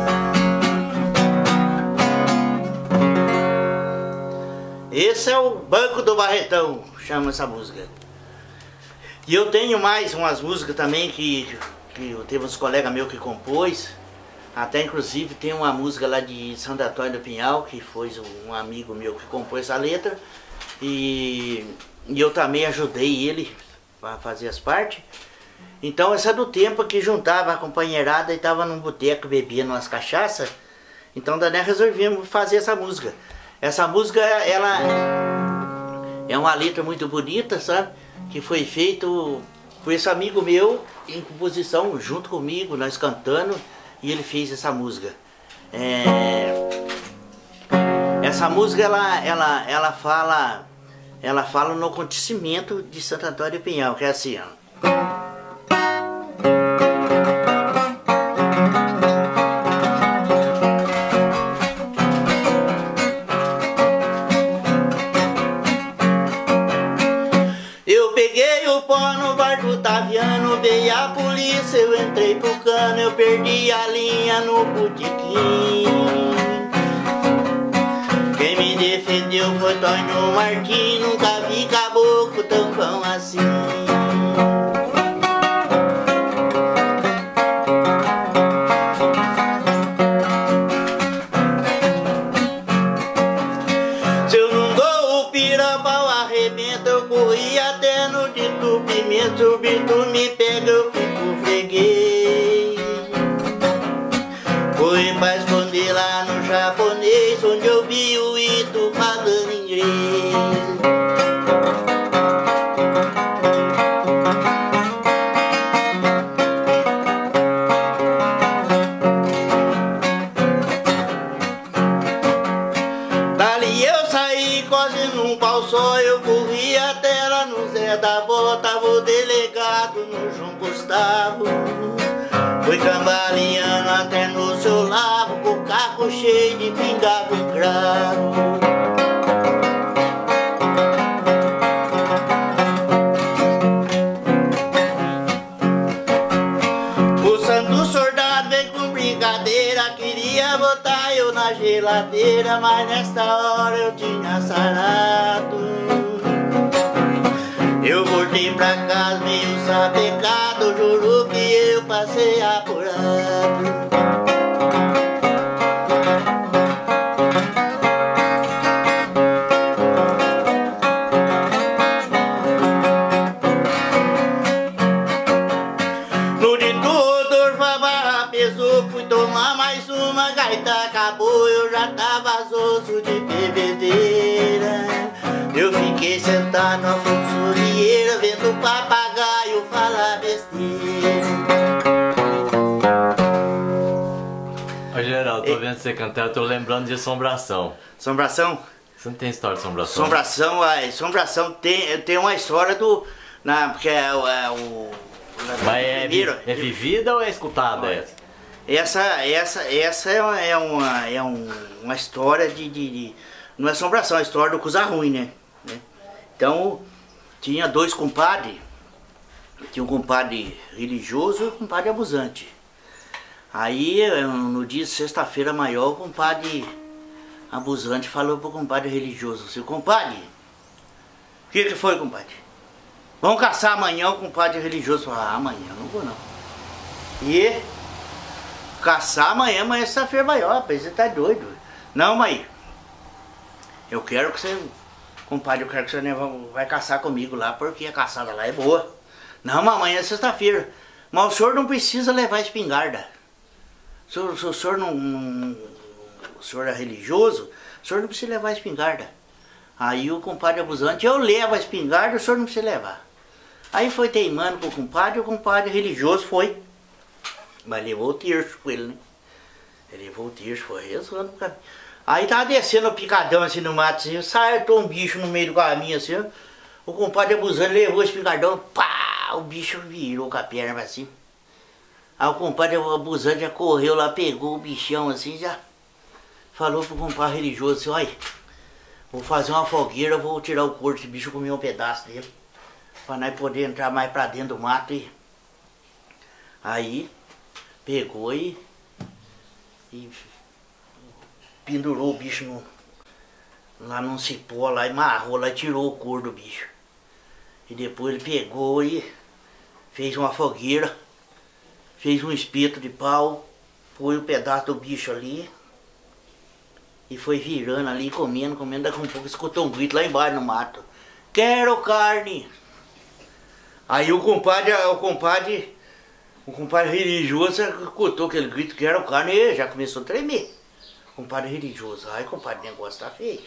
Esse é o Banco do Barretão, chama essa música. E eu tenho mais umas músicas também que, que eu teve uns colegas meus que compôs. Até inclusive tem uma música lá de Santo Antônio do Pinhal, que foi um amigo meu que compôs essa letra. E, e eu também ajudei ele para fazer as partes. Então essa é do tempo que juntava a companheirada e tava num boteco bebendo umas cachaças. Então daí nós resolvemos fazer essa música. Essa música, ela é uma letra muito bonita, sabe? Que foi feito por esse amigo meu em composição junto comigo, nós cantando, e ele fez essa música. É... Essa música ela, ela, ela fala ela fala no acontecimento de Santo Antônio do Pinhal, que é assim, ó. Eu peguei o pó no barco Taviano, veio a polícia, eu entrei pro cano, eu perdi a linha no botequim. Quem me defendeu foi Tonho Martins, nunca vi caboclo tão bom assim. Se eu não dou o pirapau arrebenta, eu corri até no dito pimenta, o bicho me pega, eu fico freguês. Foi pra esconder lá no japonês, onde eu vi o Ito falando inglês. Gustavo. Foi cambaleando até no seu lavo, com o caco cheio de pingado e cravo. O santo soldado veio com brincadeira, queria botar eu na geladeira, mas nesta hora eu tinha sarado. Eu voltei pra casa meio sapecado, juro que eu passei apurado. No dito o dor barra pesou, fui tomar mais uma gaita, acabou, eu já tava zoso de bebedeira. Eu fiquei sentado na funcioneira, vendo o papagaio falar besteira. Ô Geraldo, tô vendo você cantar, eu tô lembrando de Assombração. Assombração? Você não tem história de Assombração? Assombração, a Assombração tem, tem uma história do... Na, porque é, é o... Mas é, vi, é vivida ou é escutada essa? Essa, essa, essa é uma, é uma, é um, uma história de, de, de... Não é assombração, é a história do coisa ruim, né? Então, tinha dois compadres. Tinha um compadre religioso e um compadre abusante. Aí, no dia de sexta-feira maior, o compadre abusante falou pro compadre religioso: seu compadre, o que que foi, compadre? Vamos caçar amanhã. O compadre religioso falou: ah, amanhã eu não vou não. E caçar amanhã, amanhã é sexta-feira maior, rapaz, você tá doido. Não, mãe, eu quero que você, compadre, eu quero que você vai caçar comigo lá, porque a caçada lá é boa. Não, mas amanhã é sexta-feira. Mas o senhor não precisa levar espingarda. Se o, se o senhor não, não... O senhor é religioso, o senhor não precisa levar espingarda. Aí o compadre abusante: eu levo a espingarda, o senhor não precisa levar. Aí foi teimando com o compadre, o compadre religioso foi. Mas levou o terço com ele, né? Ele levou o terço, foi rezando pro caminho. Aí tava descendo o picadão assim no mato, assim, sartou um bicho no meio do caminho assim, ó. O compadre abusando levou esse picadão, pá, o bicho virou com a perna pra cima. Aí o compadre abusante já correu lá, pegou o bichão assim, já falou pro compadre religioso assim: olha, vou fazer uma fogueira, vou tirar o corpo desse bicho, comer um pedaço dele, pra nós poder entrar mais pra dentro do mato. E aí pegou e, e pendurou o bicho no, lá num cipó, lá, e amarrou lá e tirou o couro do bicho. E depois ele pegou e fez uma fogueira, fez um espeto de pau, pôs o pedaço do bicho ali e foi virando ali, comendo, comendo. Daqui a um pouco escutou um grito lá embaixo no mato: quero carne! Aí o compadre, o compadre, o compadre religioso escutou aquele grito: quero carne! E já começou a tremer. Compadre religioso: ai, compadre, o negócio tá feio.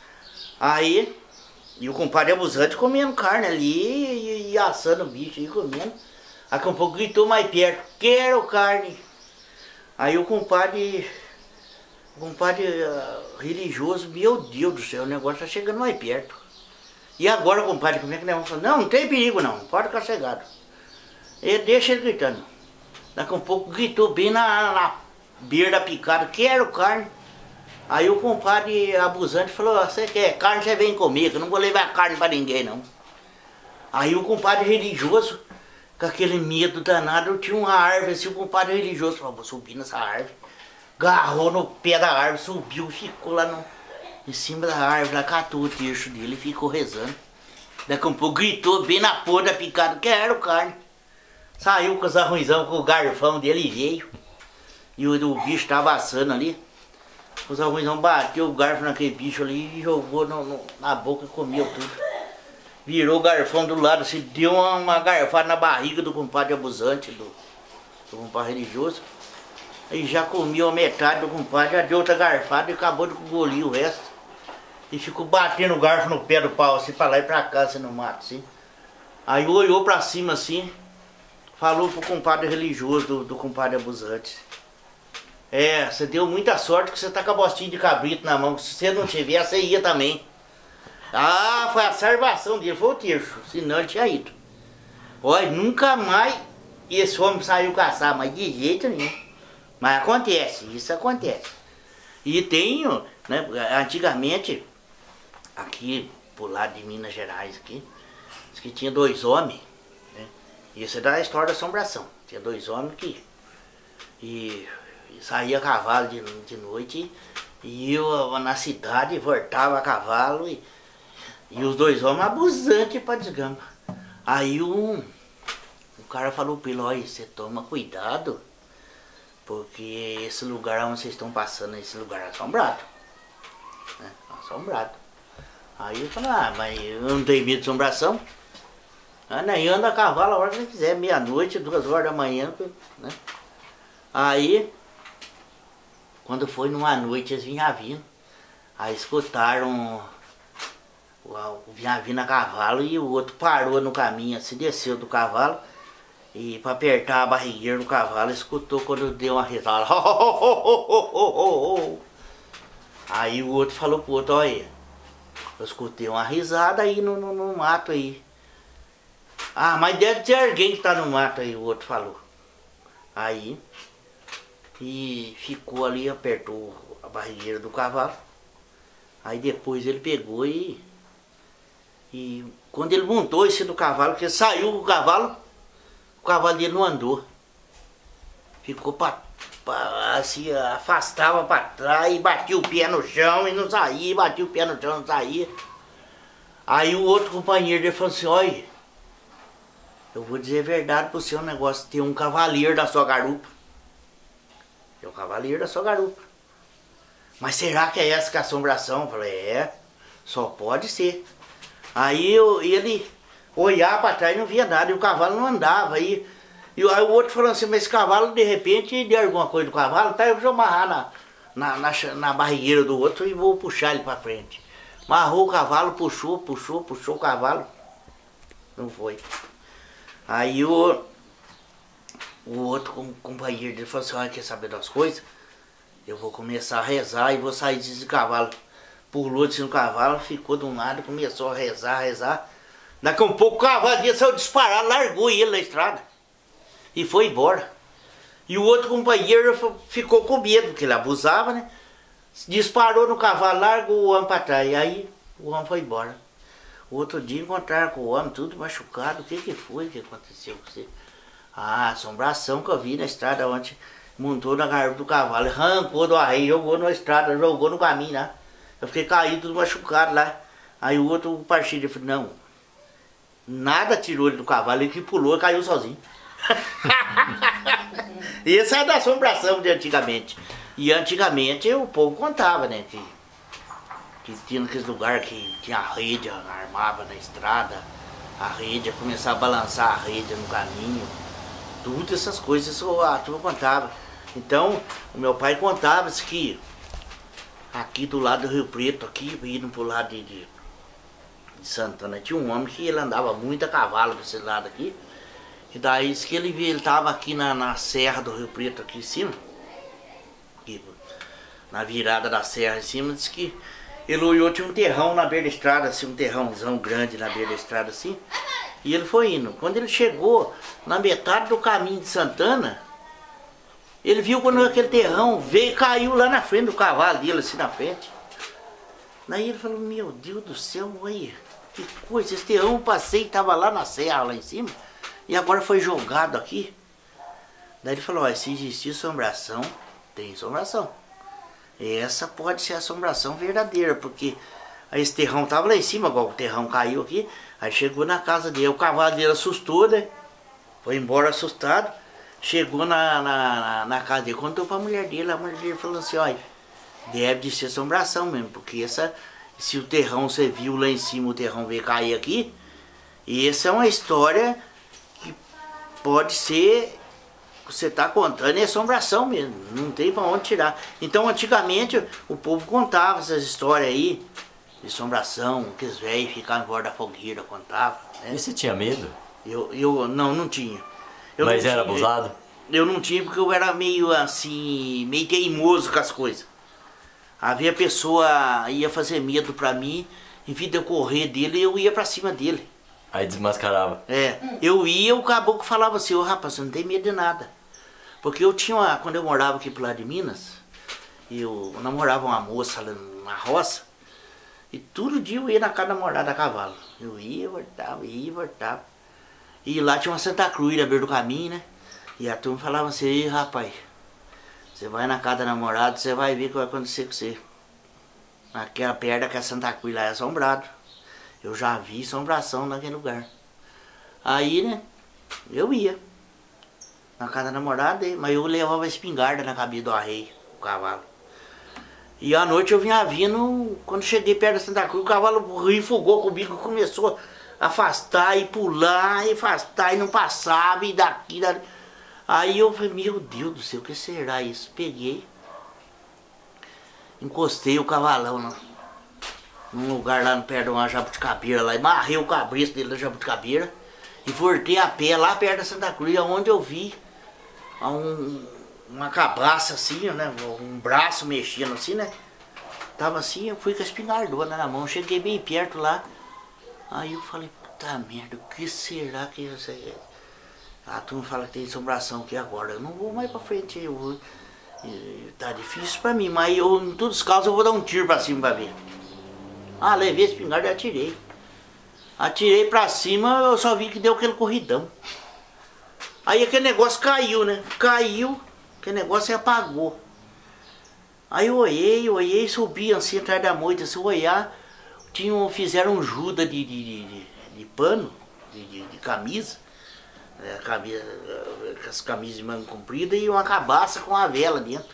Aí, e o compadre abusante comendo carne ali e, e assando o bicho aí, comendo. Daqui a um pouco gritou mais perto: quero carne! Aí o compadre, o compadre uh, religioso: meu Deus do céu, o negócio tá chegando mais perto. E agora, compadre, como é que nós vamos fazer? Não, não tem perigo não, pode ficar cegado. E deixa ele gritando. Daqui a um pouco gritou bem na, na beira da picada: quero carne! Aí o compadre abusante falou: você quer carne, você vem comigo, eu não vou levar carne pra ninguém não. Aí o compadre religioso, com aquele medo danado, tinha uma árvore assim, o compadre religioso falou: vou subir nessa árvore. Agarrou no pé da árvore, subiu, ficou lá no, em cima da árvore, lá catou o terço dele e ficou rezando. Daqui a um pouco gritou bem na porra da picada: quero carne! Saiu com os arruizão, com o garfão dele e veio. E o, o bicho tava assando ali. Os arruizão bateu o garfo naquele bicho ali e jogou no, no, na boca e comeu tudo. Virou o garfão do lado, se deu uma, uma garfada na barriga do compadre abusante, do, do compadre religioso. Aí já comeu a metade do compadre, já deu outra garfada e acabou de engolir o resto. E ficou batendo o garfo no pé do pau, assim, pra lá e pra cá, assim, no mato, assim. Aí olhou pra cima, assim, falou pro compadre religioso do, do compadre abusante: é, você deu muita sorte que você tá com a bostinha de cabrito na mão, se você não tiver, você ia também. Ah, foi a salvação dele, foi o terço, senão ele tinha ido. Olha, nunca mais E esse homem saiu caçar, mas de jeito nenhum. Mas acontece, isso acontece. E tenho, né, antigamente, aqui pro lado de Minas Gerais, aqui, diz que tinha dois homens, né? Isso é da história da assombração. Tinha dois homens que e, e saía a cavalo de, de noite e eu na cidade voltava a cavalo e, e os dois homens abusantes pra desgama. Aí um, o cara falou pra ele, olha, você toma cuidado, porque esse lugar onde vocês estão passando, esse lugar é assombrado. Né? Assombrado. Aí eu falei, ah, mas eu não tenho medo de assombração. Anda aí, anda a cavalo a hora que você quiser, meia-noite, duas horas da manhã, né? Aí, quando foi numa noite, eles vinham vindo. Aí escutaram o, o vinha vindo a cavalo e o outro parou no caminho, assim, desceu do cavalo. E para apertar a barrigueira do cavalo, escutou quando deu uma risada. Aí o outro falou pro outro, olha, eu escutei uma risada aí no, no, no mato aí. Ah, mas deve ter alguém que tá no mato aí, o outro falou. Aí, e ficou ali, apertou a barrigueira do cavalo. Aí depois ele pegou e... E quando ele montou esse do cavalo, que ele saiu com o cavalo, o cavalo dele não andou. Ficou pra, pra, assim, afastava pra trás e batia o pé no chão e não saía, batia o pé no chão e não saía. Aí o outro companheiro dele falou assim, olha, eu vou dizer a verdade pro seu negócio, tem um cavaleiro da sua garupa. Tem um cavaleiro da sua garupa. Mas será que é essa que é a assombração? Eu falei, é, só pode ser. Aí eu, ele olhava para trás e não via nada, e o cavalo não andava. Aí, e aí o outro falou assim, mas esse cavalo de repente deu alguma coisa do cavalo, tá, eu vou amarrar na, na, na, na barrigueira do outro e vou puxar ele para frente. Amarrou o cavalo, puxou, puxou, puxou o cavalo. Não foi. Aí o, o outro companheiro dele falou assim, olha, quer saber das coisas? Eu vou começar a rezar e vou sair desse cavalo. Pulou desse no cavalo, ficou de um lado, começou a rezar, rezar. Daqui a um pouco o cavalo dele saiu disparar, largou ele na estrada. E foi embora. E o outro companheiro ficou com medo, porque ele abusava, né? Disparou no cavalo, largou o homem para trás. E aí o homem foi embora. O outro dia encontraram com o homem, tudo machucado. O que que foi que aconteceu com você? Ah, assombração que eu vi na estrada ontem. Montou na garupa do cavalo, arrancou do arreio, jogou na estrada, jogou no caminho lá. Eu fiquei caído, tudo machucado lá. Aí o outro parceiro falou, não, nada tirou ele do cavalo, ele que pulou e caiu sozinho. Isso é da assombração de antigamente. E antigamente o povo contava, né, que, que tinha naqueles lugares que tinha a rede, armava na estrada, a rede, começava a balançar a rede no caminho. Tudo essas coisas a turma contava. Então, o meu pai contava que aqui do lado do Rio Preto, aqui, indo pro lado de, de, de Santana, tinha um homem que ele andava muito a cavalo pra esse lado aqui. E daí disse que ele, ele tava aqui na, na serra do Rio Preto, aqui em cima, aqui, na virada da serra em cima, disse que ele olhou, tinha um terrão na beira da estrada, assim, um terrãozão grande na beira da estrada assim. E ele foi indo. Quando ele chegou na metade do caminho de Santana, ele viu quando aquele terrão veio e caiu lá na frente do cavalo dele, assim na frente. Daí ele falou, meu Deus do céu, aí, que coisa, esse terrão eu passei, estava lá na serra, lá em cima, e agora foi jogado aqui. Daí ele falou, ó, se existir assombração, tem assombração. Essa pode ser a assombração verdadeira, porque esse terrão estava lá em cima, igual o terrão caiu aqui, aí chegou na casa dele, o cavalo dele assustou, né? Foi embora assustado. Chegou na, na, na casa dele, contou pra mulher dele, a mulher dele falou assim, olha, deve de ser assombração mesmo, porque essa, se o terrão você viu lá em cima, o terrão veio cair aqui, e essa é uma história que pode ser, você tá contando, é assombração mesmo, não tem pra onde tirar. Então antigamente o povo contava essas histórias aí, de assombração, que os velhos ficavam em volta da fogueira, contavam. Né? E você tinha medo? Eu, eu não, não tinha. Eu Mas não era tinha, abusado? Eu não tinha porque eu era meio assim, meio teimoso com as coisas. Havia pessoa ia fazer medo pra mim, em vez de eu correr dele, eu ia pra cima dele. Aí desmascarava. É, eu ia, o caboclo falava assim, ô rapaz, você não tem medo de nada. Porque eu tinha uma, quando eu morava aqui pro lado de Minas, eu namorava uma moça lá na roça, e todo dia eu ia na casa da namorada a cavalo. Eu ia, voltava, ia, voltava. E lá tinha uma Santa Cruz na beira do caminho, né? E a turma falava assim, ei rapaz, você vai na casa da namorada, você vai ver o que vai acontecer com você. Aquela perna que a Santa Cruz lá é assombrado. Eu já vi assombração naquele lugar. Aí, né, eu ia na casa da namorada, mas eu levava a espingarda na cabeça do arreio, o cavalo. E à noite eu vinha vindo, quando cheguei perto da Santa Cruz, o cavalo refugou comigo, começou a afastar e pular, e afastar e não passava, e daqui, dali. Aí eu falei, meu Deus do céu, o que será isso? Peguei, encostei o cavalão lá, num lugar lá no perto de uma jabuticabeira lá, e marrei o cabriço dele da jabuticabeira, e voltei a pé lá perto da Santa Cruz, onde eu vi um, uma cabaça assim, né, um braço mexendo assim, né, tava assim, eu fui com a espingardona na mão, cheguei bem perto lá, aí eu falei, puta merda, o que será que isso aí é? A turma fala que tem assombração aqui agora, eu não vou mais pra frente, eu vou, tá difícil pra mim, mas eu, em todos os casos eu vou dar um tiro pra cima pra ver. Ah, levei a espingarda e atirei. Atirei pra cima, eu só vi que deu aquele corridão. Aí aquele negócio caiu, né? Caiu, aquele negócio apagou. Aí eu olhei, olhei, subi assim atrás da moita, se eu olhar, tinham, fizeram um juda de, de, de, de pano, de, de, de camisa, é, camisa, com as camisas de manga comprida e uma cabaça com uma vela dentro.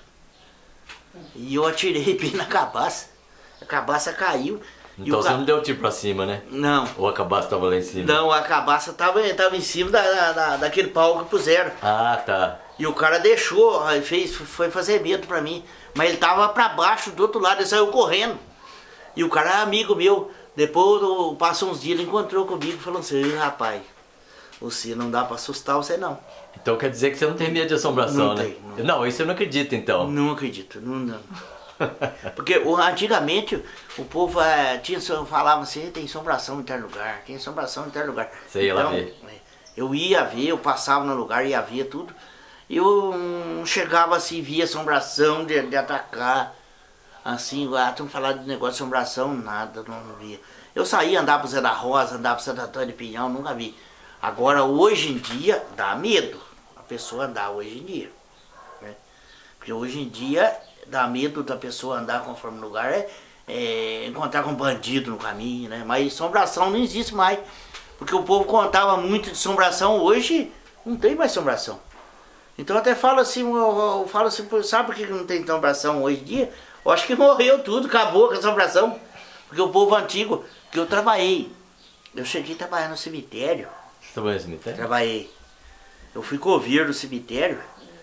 E eu atirei bem na cabaça, a cabaça caiu. Então você ca... não deu tiro pra cima, né? Não. Ou a cabaça tava lá em cima? Não, a cabaça tava, tava em cima da, da, daquele pau que puseram. Ah, tá. E o cara deixou, fez, foi fazer medo pra mim. Mas ele tava pra baixo do outro lado, ele saiu correndo. E o cara é amigo meu. Depois, passou uns dias, ele encontrou comigo e falou assim, rapaz, você não dá pra assustar você não. Então quer dizer que você não tem medo de assombração, não né? Tem, não. não, isso eu não acredito então. Não acredito, não, não. Porque antigamente o povo é, tinha, falava assim, tem assombração em tal lugar, tem assombração em tal lugar. Você ia então, lá ver. Eu ia ver, eu passava no lugar, ia ver tudo. Eu hum, chegava assim, via assombração de, de atacar. Assim, lá, estão falando de negócio de assombração, nada, não, não via. Eu saía, andava pro Zé da Rosa, andava pro Santo Antônio de Pinhão, nunca vi. Agora, hoje em dia, dá medo a pessoa andar hoje em dia. Né? Porque hoje em dia, dá medo da pessoa andar conforme o lugar, é, é encontrar com um bandido no caminho, né? Mas assombração não existe mais. Porque o povo contava muito de assombração, hoje não tem mais assombração. Então até falo assim, eu, eu falo assim, sabe por que não tem assombração hoje em dia? Eu acho que morreu tudo, acabou com a assombração. Porque o povo antigo, que eu trabalhei, eu cheguei a trabalhar no cemitério. Você trabalhou no cemitério? Trabalhei. Eu fui coveiro do cemitério,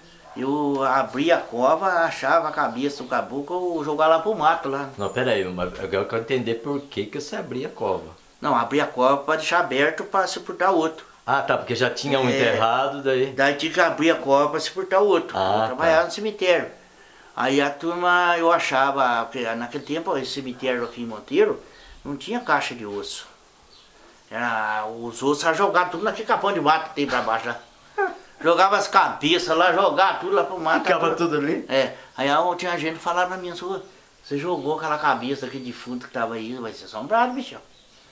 eu abria a cova, achava a cabeça do caboclo, jogava lá pro mato lá. Não, pera aí, mas eu quero entender por que, que você abria a cova. Não, abria a cova para deixar aberto para sepultar outro. Ah, tá, porque já tinha um é, enterrado, daí... Daí tinha que abrir a cova para sepultar o outro. Ah, eu trabalhava tá. no cemitério. Aí a turma, eu achava, porque naquele tempo, esse cemitério aqui em Monteiro, não tinha caixa de osso. Era, os ossos eram jogados tudo naquele capão de mato que tem pra baixo lá. Jogava as cabeças lá, jogava tudo lá pro mato. Ficava tudo ali? É. Aí tinha gente que falava pra mim, você jogou aquela cabeça aqui de defunto que tava aí, vai ser assombrado, bichão.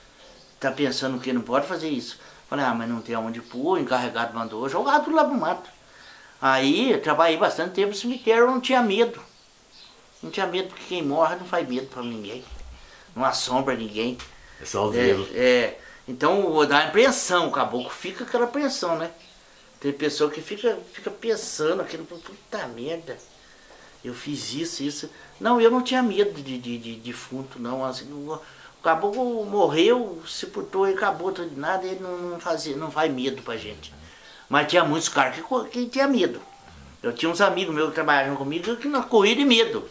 Tá pensando que não pode fazer isso? Falei, ah, mas não tem aonde pôr, o encarregado mandou, jogar tudo lá pro mato. Aí, eu trabalhei bastante tempo no cemitério, eu não tinha medo. Não tinha medo, porque quem morre não faz medo pra ninguém. Não assombra ninguém. É só os é, vivos. é, então, dá apreensão, o caboclo fica aquela apreensão, né? Tem pessoa que fica, fica pensando aquilo, puta merda, eu fiz isso, isso. Não, eu não tinha medo de, de, de defunto, não. Assim, o caboclo morreu, sepultou e acabou tudo de nada, ele não, não, fazia, não faz medo pra gente. Mas tinha muitos caras que, que tinha medo. Eu tinha uns amigos meus que trabalhavam comigo que não corriam de medo.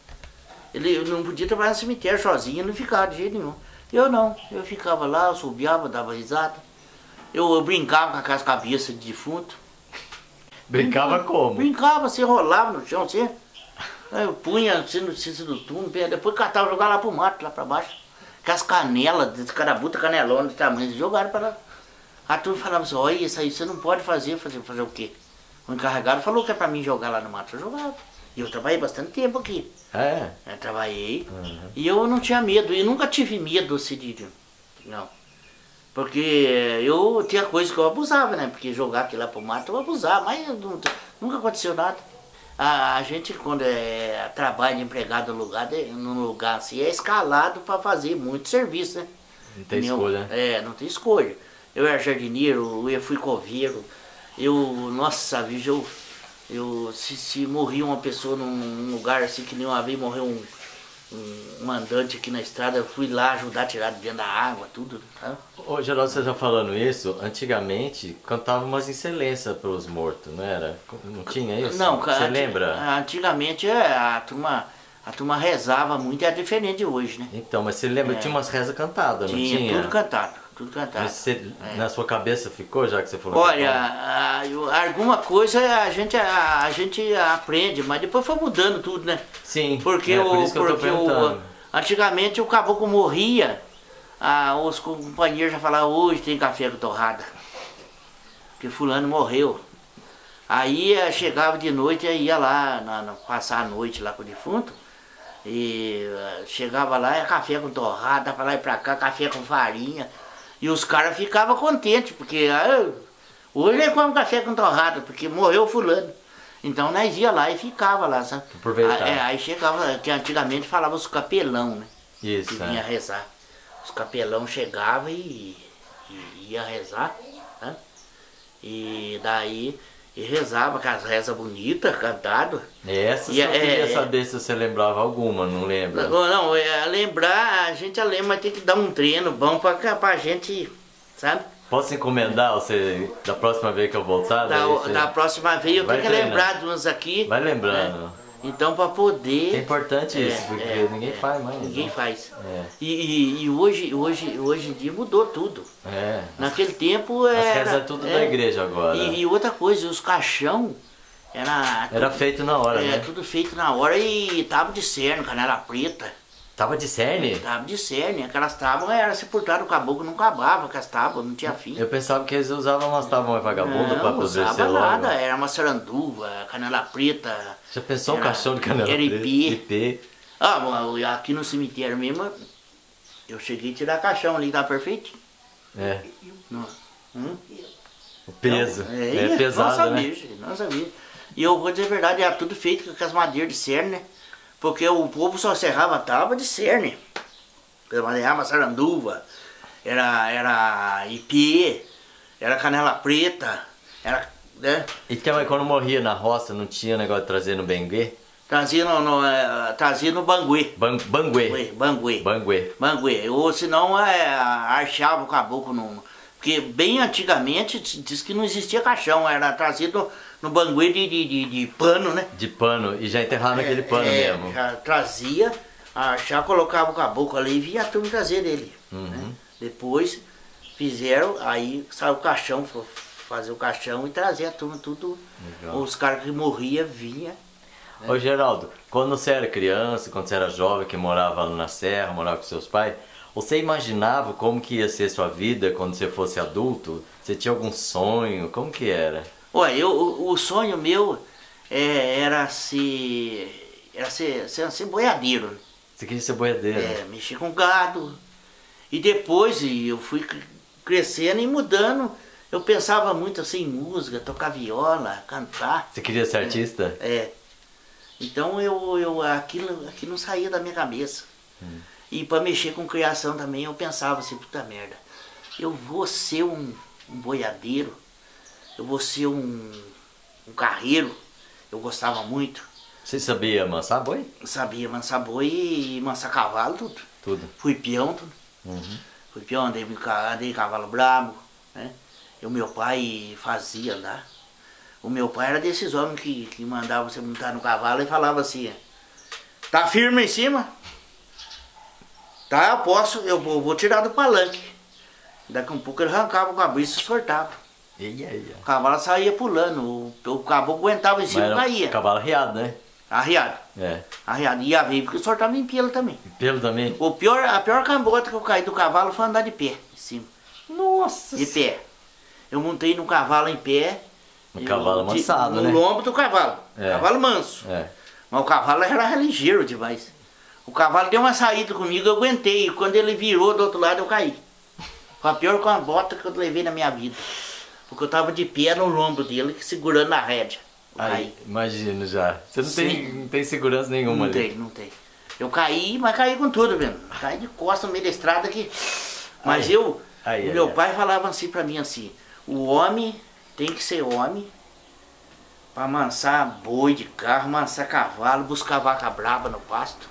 Ele não podia trabalhar no cemitério sozinho, não ficava de jeito nenhum. Eu não, eu ficava lá, eu subiava, dava risada. Eu, eu brincava com aquelas cabeças de defunto. Brincava como? Brincava, assim, rolava no chão, assim. Eu punha assim no cisto do túmulo, depois catava, jogava lá pro mato, lá pra baixo. Com as canelas, carabuta canelona de tamanho, jogaram para lá. A turma falava assim, olha, isso aí você não pode fazer, fazer, fazer o quê? O encarregado falou que é pra mim jogar lá no mato, eu jogava. E eu trabalhei bastante tempo aqui. É? Eu trabalhei. Uhum. E eu não tinha medo, e nunca tive medo assim de... Não. Porque eu tinha coisa que eu abusava, né? Porque jogar aquilo lá pro mato eu abusava, mas não, nunca aconteceu nada. A, a gente, quando é, trabalha de empregado no lugar, num lugar assim, é escalado para fazer muito serviço, né? Não tem Meu, escolha. É, não tem escolha. Eu era jardineiro, eu fui coveiro, eu, nossa, veja, eu, eu se, se morria uma pessoa num lugar assim, que nem uma vez morreu um, um mandante aqui na estrada, eu fui lá ajudar a tirar de dentro da água, tudo. Tá? Ô Geraldo, você já falando isso, antigamente cantava umas excelências para os mortos, não era? Não tinha isso? Não, você lembra? Antigamente a turma, a turma rezava muito, é diferente de hoje, né? Então, mas você lembra, é. tinha umas rezas cantadas, não tinha? Tinha, tudo cantado, tudo cantado. Mas você, é. na sua cabeça ficou, já que você falou? Olha, a, a, alguma coisa a gente, a, a gente aprende, mas depois foi mudando tudo, né? Sim, porque é o, por isso que eu tô perguntando. O, antigamente o caboclo morria, ah, os companheiros já falavam, hoje tem café com torrada, porque fulano morreu. Aí chegava de noite e ia lá, na, na, passar a noite lá com o defunto, e uh, chegava lá, é café com torrada, pra lá e pra cá, café com farinha, e os caras ficavam contentes, porque ah, hoje ele come café com torrada, porque morreu fulano. Então nós ia lá e ficava lá, sabe? Aproveitar. Aí, aí chegava, que antigamente falava os capelão, né? Isso, que vinha é. rezar. Os capelão chegavam e, e ia rezar, né? E daí e rezava com as rezas bonitas, cantado. Essa e, eu queria é, saber se você lembrava alguma, não lembra? Não, não é, lembrar, a gente lembra, mas tem que dar um treino bom pra, pra gente, sabe? Posso encomendar você da próxima vez que eu voltar? Da, você... da próxima vez eu tenho que treinando. lembrar de uns aqui. Vai lembrando. Né? Então para poder... É importante é, isso, porque é, ninguém é, faz mais. Ninguém né? faz. É. E, e, e hoje, hoje, hoje em dia mudou tudo. É. Naquele tempo era... As rezas é tudo é, da igreja agora. E, e outra coisa, os caixão era... Era tudo, feito na hora, é, né? tudo feito na hora e tava de cerne, canela preta. Tava de cerne? Tava de cerne, aquelas tábuas era sepultado, o caboclo não acabava com as tábuas, não tinha fim. Eu pensava que eles usavam umas tábuas vagabundas pra poder ser logo. Não usava nada, logo. era maçaranduva, canela preta. Já pensou um era, caixão de canela era preta? ipê. ipê. Ah, aqui no cemitério mesmo, eu cheguei a tirar caixão ali, tá perfeitinho. É. Não. Hum? O peso, não, é, é pesado, não sabia, né? Gente, não sabia. E eu vou dizer a verdade, era tudo feito com as madeiras de cerne, né? Porque o povo só serrava tábua de cerne. Era maçaranduva, era, era ipê, era canela preta, era, né? Então, mas quando morria na roça, não tinha negócio de trazer no benguê? Trazia no, no, trazia no banguê. Ban, banguê. Banguê. Banguê. Banguê. Ou senão é, archava o caboclo. No, porque bem antigamente diz que não existia caixão, era trazido no banguê de, de, de, de pano, né? De pano, e já enterrava naquele pano é, mesmo. Já trazia, já colocava o caboclo ali e via a turma trazer ele. Uhum. Né? Depois fizeram, aí saiu o caixão, fazer o caixão e trazer a turma tudo. Legal. Os caras que morriam vinha. Né? Ô Geraldo, quando você era criança, quando você era jovem, que morava na serra, morava com seus pais, você imaginava como que ia ser sua vida quando você fosse adulto? Você tinha algum sonho? Como que era? Olha, eu, o, o sonho meu é, era ser, era ser, ser, ser boiadeiro. Você queria ser boiadeiro? É, mexer com gado. E depois eu fui crescendo e mudando. Eu pensava muito assim em música, tocar viola, cantar. Você queria ser artista? É. é. Então eu, eu, aquilo, aquilo não saía da minha cabeça. Hum. E para mexer com criação também eu pensava assim, puta merda, eu vou ser um, um boiadeiro, eu vou ser um, um carreiro, eu gostava muito. Você sabia mansar boi? Sabia mansar boi e mansar cavalo, tudo. Tudo. Fui peão, tudo. Uhum. Fui peão, andei, andei cavalo brabo, né? E o meu pai fazia lá. O meu pai era desses homens que, que mandava você montar no cavalo e falava assim, tá firme em cima? Tá, eu posso, eu vou, vou tirar do palanque. Daqui a um pouco ele arrancava o cabriço e soltava. E aí? O cavalo saía pulando, o, o caboclo aguentava em cima e caía. Cavalo arriado, né? Arriado. É. Arriado. E a veia porque soltava em pelo também. Em pelo também? O pior, a pior cambota que eu caí do cavalo foi andar de pé, em cima. Nossa! De pé. eu montei num cavalo em pé. Um cavalo amansado, no né? No lombo do cavalo. É. Cavalo manso. É. Mas o cavalo era ligeiro demais. O cavalo deu uma saída comigo, eu aguentei. Quando ele virou do outro lado, eu caí. Foi a pior com a bota que eu levei na minha vida. Porque eu tava de pé no lombo dele, segurando na rédea. Aí, imagino já. Você não Sim. tem, não tem segurança nenhuma Não ali. tem, não tem. Eu caí, mas caí com tudo, mesmo. Caí de costas no meio da estrada aqui. Mas Ai. eu, Ai, o ai, meu ai. pai falava assim pra mim assim, o homem tem que ser homem pra amansar boi de carro, amansar cavalo, buscar vaca braba no pasto.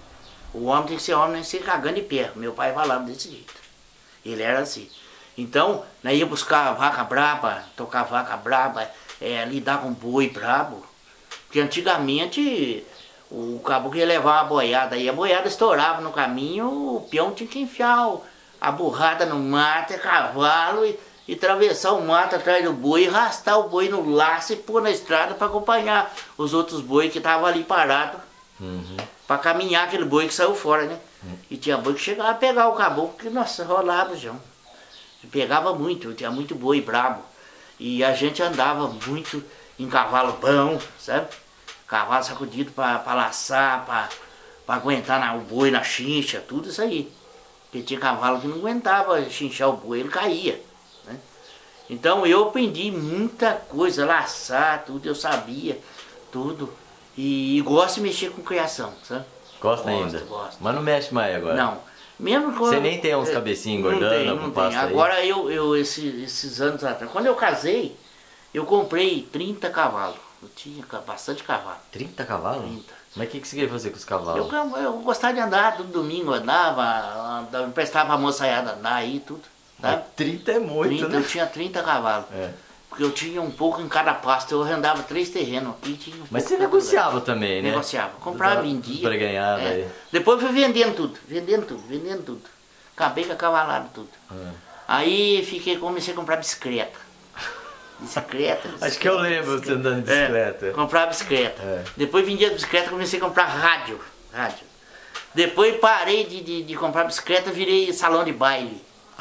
O homem tem que ser homem, nem ser cagando de pé. Meu pai falava desse jeito. Ele era assim. Então, nós ia buscar vaca braba, tocar vaca braba, é, lidar com boi brabo. Porque antigamente o caboclo ia levar uma boiada, aí a boiada estourava no caminho, o peão tinha que enfiar o- a burrada no mato, é cavalo, e, e atravessar o mato atrás do boi, e arrastar o boi no laço e pôr na estrada para acompanhar os outros bois que estavam ali parados, Uhum. para caminhar aquele boi que saiu fora, né? E tinha boi que chegava a pegar o caboclo, que nossa, rolava, João. Pegava muito, tinha muito boi brabo. E a gente andava muito em cavalo bom, sabe? Cavalo sacudido para laçar, para aguentar na, o boi na chincha, tudo isso aí. Porque tinha cavalo que não aguentava chinchar o boi, ele caía. Né? Então eu aprendi muita coisa, laçar, tudo, eu sabia, tudo. E, e gosto de mexer com criação, sabe? Gosta Gosto, ainda? gosto. Mas não mexe mais agora? Não. Mesmo quando, Você nem tem uns cabecinhos engordando, não tem, algum não pasto tem. aí? Agora eu, eu esse- esses anos atrás, quando eu casei, eu comprei trinta cavalos. Eu tinha ca- bastante cavalo. trinta cavalos? trinta. Mas o que, que você queria fazer com os cavalos? Eu, cam- eu gostava de andar, todo domingo eu andava, andava emprestava a moçaiada andar aí, tudo. Mas Sabe? trinta é muito, trinta, né? eu tinha trinta cavalos. É. Porque eu tinha um pouco em cada pasto, eu arrendava três terrenos aqui. Tinha um Mas pouco você em cada negociava lugar. também, né? Negociava. Comprava, Dava vendia. pra ganhar, É. daí. Depois fui vendendo tudo, vendendo tudo, vendendo tudo. Acabei com a cavalada tudo. É. Aí fiquei, comecei a comprar bicicleta. Bicicleta. Acho que eu lembro você andando de bicicleta. É, comprar bicicleta. É. Depois vendia bicicleta, comecei a comprar rádio. rádio. Depois parei de, de, de comprar bicicleta, virei salão de baile.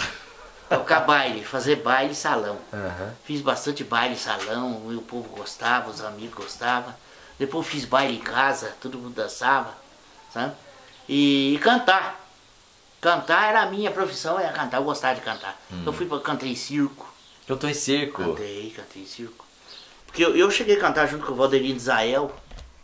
Tocar baile, fazer baile e salão. Aham. Fiz bastante baile e salão, e o povo gostava, os amigos gostavam. Depois fiz baile em casa, todo mundo dançava, sabe? E, e cantar. Cantar era a minha profissão, era cantar, eu gostava de cantar. Eu fui para cantei em circo. Eu tô em circo. Cantei, cantei em circo. Porque eu, eu cheguei a cantar junto com o Valderinho de Zael.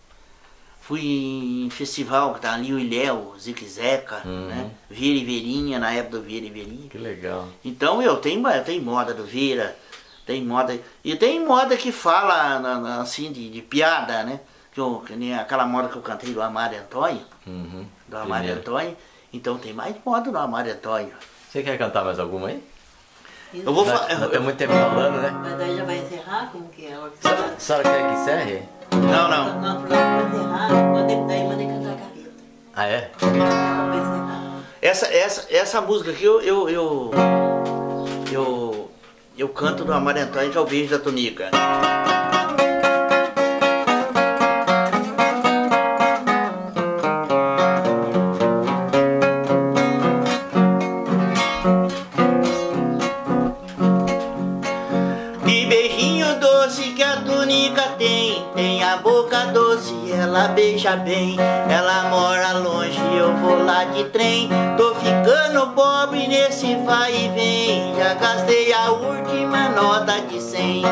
Fui em festival, que tá ali o Ilhéu, Zique Zeca, Uhum. né? Vieira e Veirinha, na época do Vieira e Veirinha. Que legal. Então eu tenho, eu tenho moda do Vieira, tem moda. E tem moda que fala na- na- assim de, de piada, né? Que, eu, que nem aquela moda que eu cantei do Amário Antônio, Uhum. do Amário Primeiro. Antônio. Então tem mais moda do Amário Antônio. Você quer cantar mais alguma aí? Eu vou Nós, falar. nós temos muito tempo falando, né? Mas daí já vai encerrar? Como que é? A hora que A você vai? senhora quer que encerre? Não, não. Não, pra encerrar, manda ele daí, manda ele cantar a capeta. Ah, é? É pra encerrar. Essa, essa, essa música aqui eu, eu, eu, eu, eu canto do Amário Antônio, que é o Beijo da Tunica. Que beijinho doce que a Tunica tem, tem a boca doce, ela beija bem. Ela mora longe, eu vou lá de trem. Tô ficando pobre nesse vai e vem. Já gastei a última nota de cem.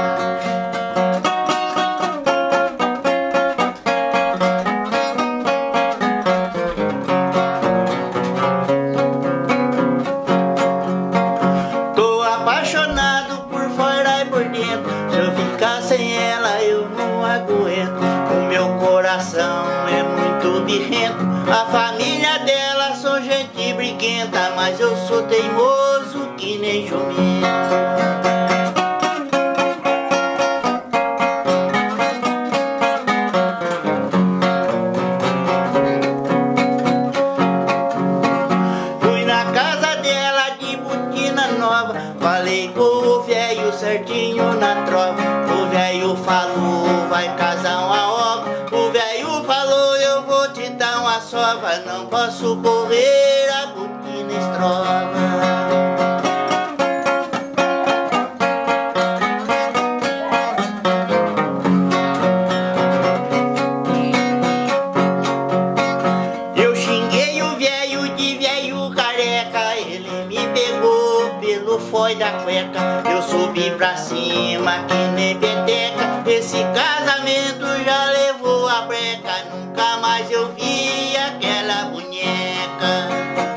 Tô apaixonado por fora e por dentro. Se eu ficar sem ela eu não aguento. O meu coração é muito birrento. A família dela são gente briguenta, mas eu sou teimoso que nem jumento. Fui na casa dela de botina nova, falei com o velho certinho na trova. O velho falou, vai casar uma ova. O velho falou, eu vou te dar uma sova. Não posso correr, a botina estrova. da cueca, eu subi pra cima que nem peteca. Esse casamento já levou a breca, nunca mais eu vi aquela boneca.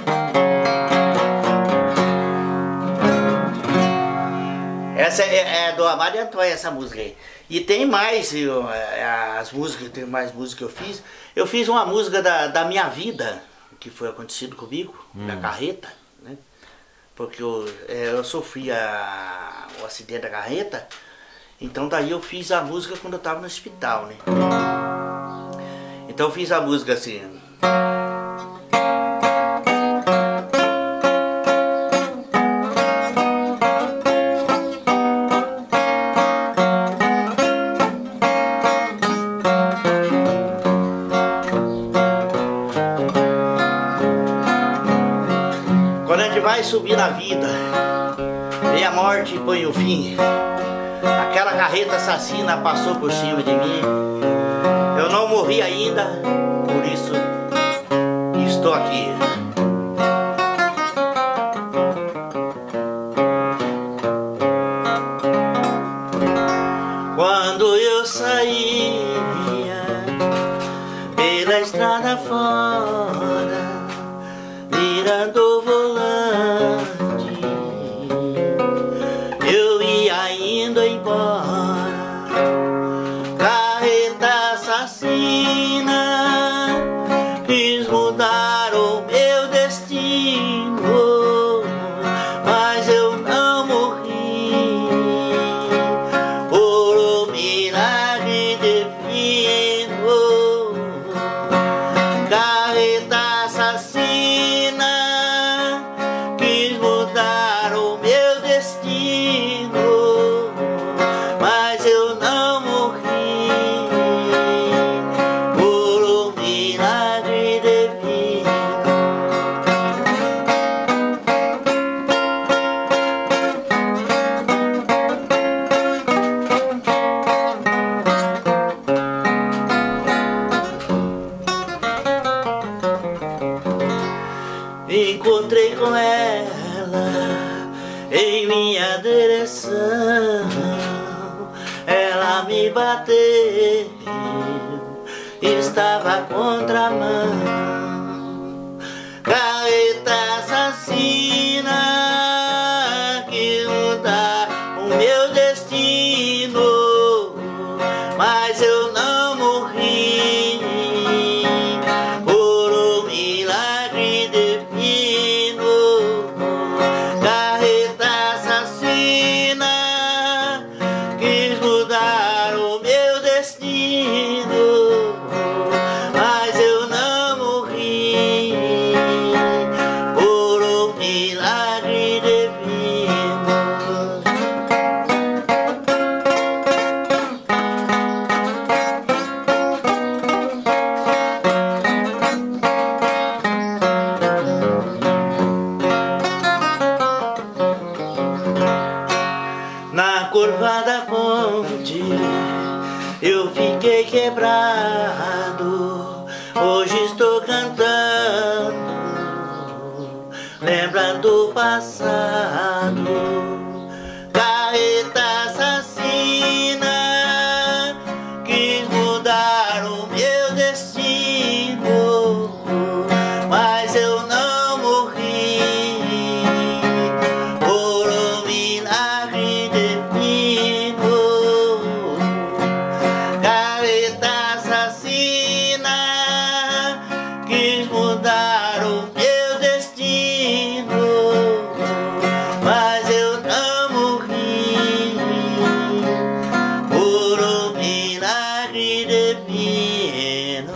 Essa é, é do Amário Antônio, essa música aí. E tem mais, eu, as músicas, tem mais músicas que eu fiz. Eu fiz uma música da, da minha vida, que foi acontecido comigo, hum. da carreta, né? Porque eu, eu sofri a, o acidente da carreta, então daí eu fiz a música quando eu estava no hospital, né? Então eu fiz a música assim. Vai subir na vida, vem a morte e põe o fim. Aquela carreta assassina passou por cima de mim. Eu não morri ainda, por isso estou aqui. Quando eu saía pela estrada fora, virando o volante, eu ia indo embora. Carreta assassina quis mudar o meu destino, mas eu não morri por um milagre divino. Carreta assassina quis mudar o meu destino, mas eu não morri por um milagre divino. Encontrei com ela em minha direção, ela me bateu, estava a contramão. Carreta assassina quis mudar o meu destino, mas eu não morri por um milagre divino. Carreta assassina quis mudar o meu destino, mas eu não morri por um milagre divino. Na curva da ponte eu fiquei quebrado, hoje estou cantando, lembrando o passado. Carreta assassina quis mudar o meu destino, mas eu não morri por um milagre divino. Carreta assassina quis mudar o meu destino, mas eu não morri por um milagre divino.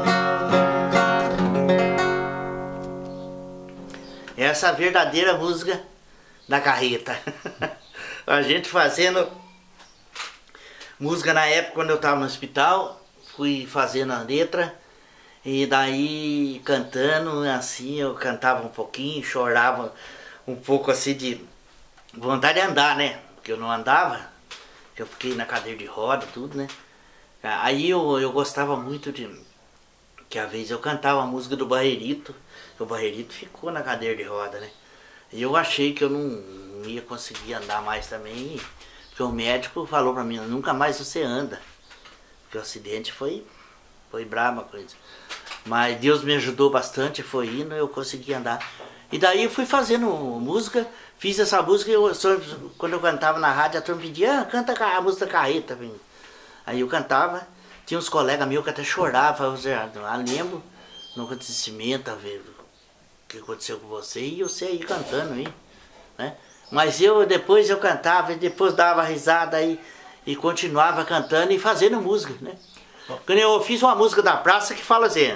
Essa é a verdadeira música da carreta. A gente fazendo música na época quando eu estava no hospital, fui fazendo a letra e daí cantando assim, eu cantava um pouquinho, chorava um pouco assim de vontade de andar, né? Porque eu não andava, eu fiquei na cadeira de roda, tudo, né? Aí eu, eu gostava muito de... que às vezes eu cantava a música do Barreirito, o Barreirito ficou na cadeira de roda, né? E eu achei que eu não, não ia conseguir andar mais também, porque o médico falou pra mim, nunca mais você anda. Porque o acidente foi, foi braba a coisa. Mas Deus me ajudou bastante, foi indo, eu consegui andar. E daí eu fui fazendo música, fiz essa música, eu, quando eu cantava na rádio, a turma pedia, ah, canta a música Carreta. Aí eu cantava, tinha uns colegas meus que até choravam, eu ah, lembro no acontecimento, ver o que aconteceu com você, e você aí cantando aí, né? Mas eu depois eu cantava, e depois dava risada aí, e continuava cantando e fazendo música, né? Quando eu fiz uma música da praça que fala assim...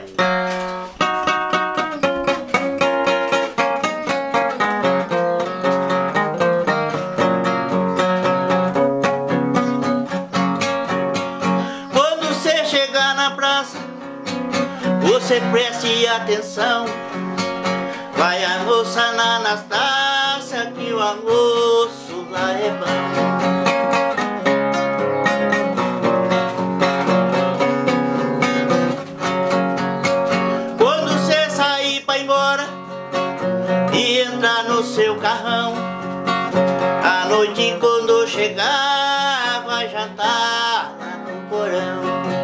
Quando você chegar na praça, você preste atenção. Vai almoçar na Anastácia, que o almoço lá é bom. No seu carrão, à noite quando chegar, vai jantar lá no porão.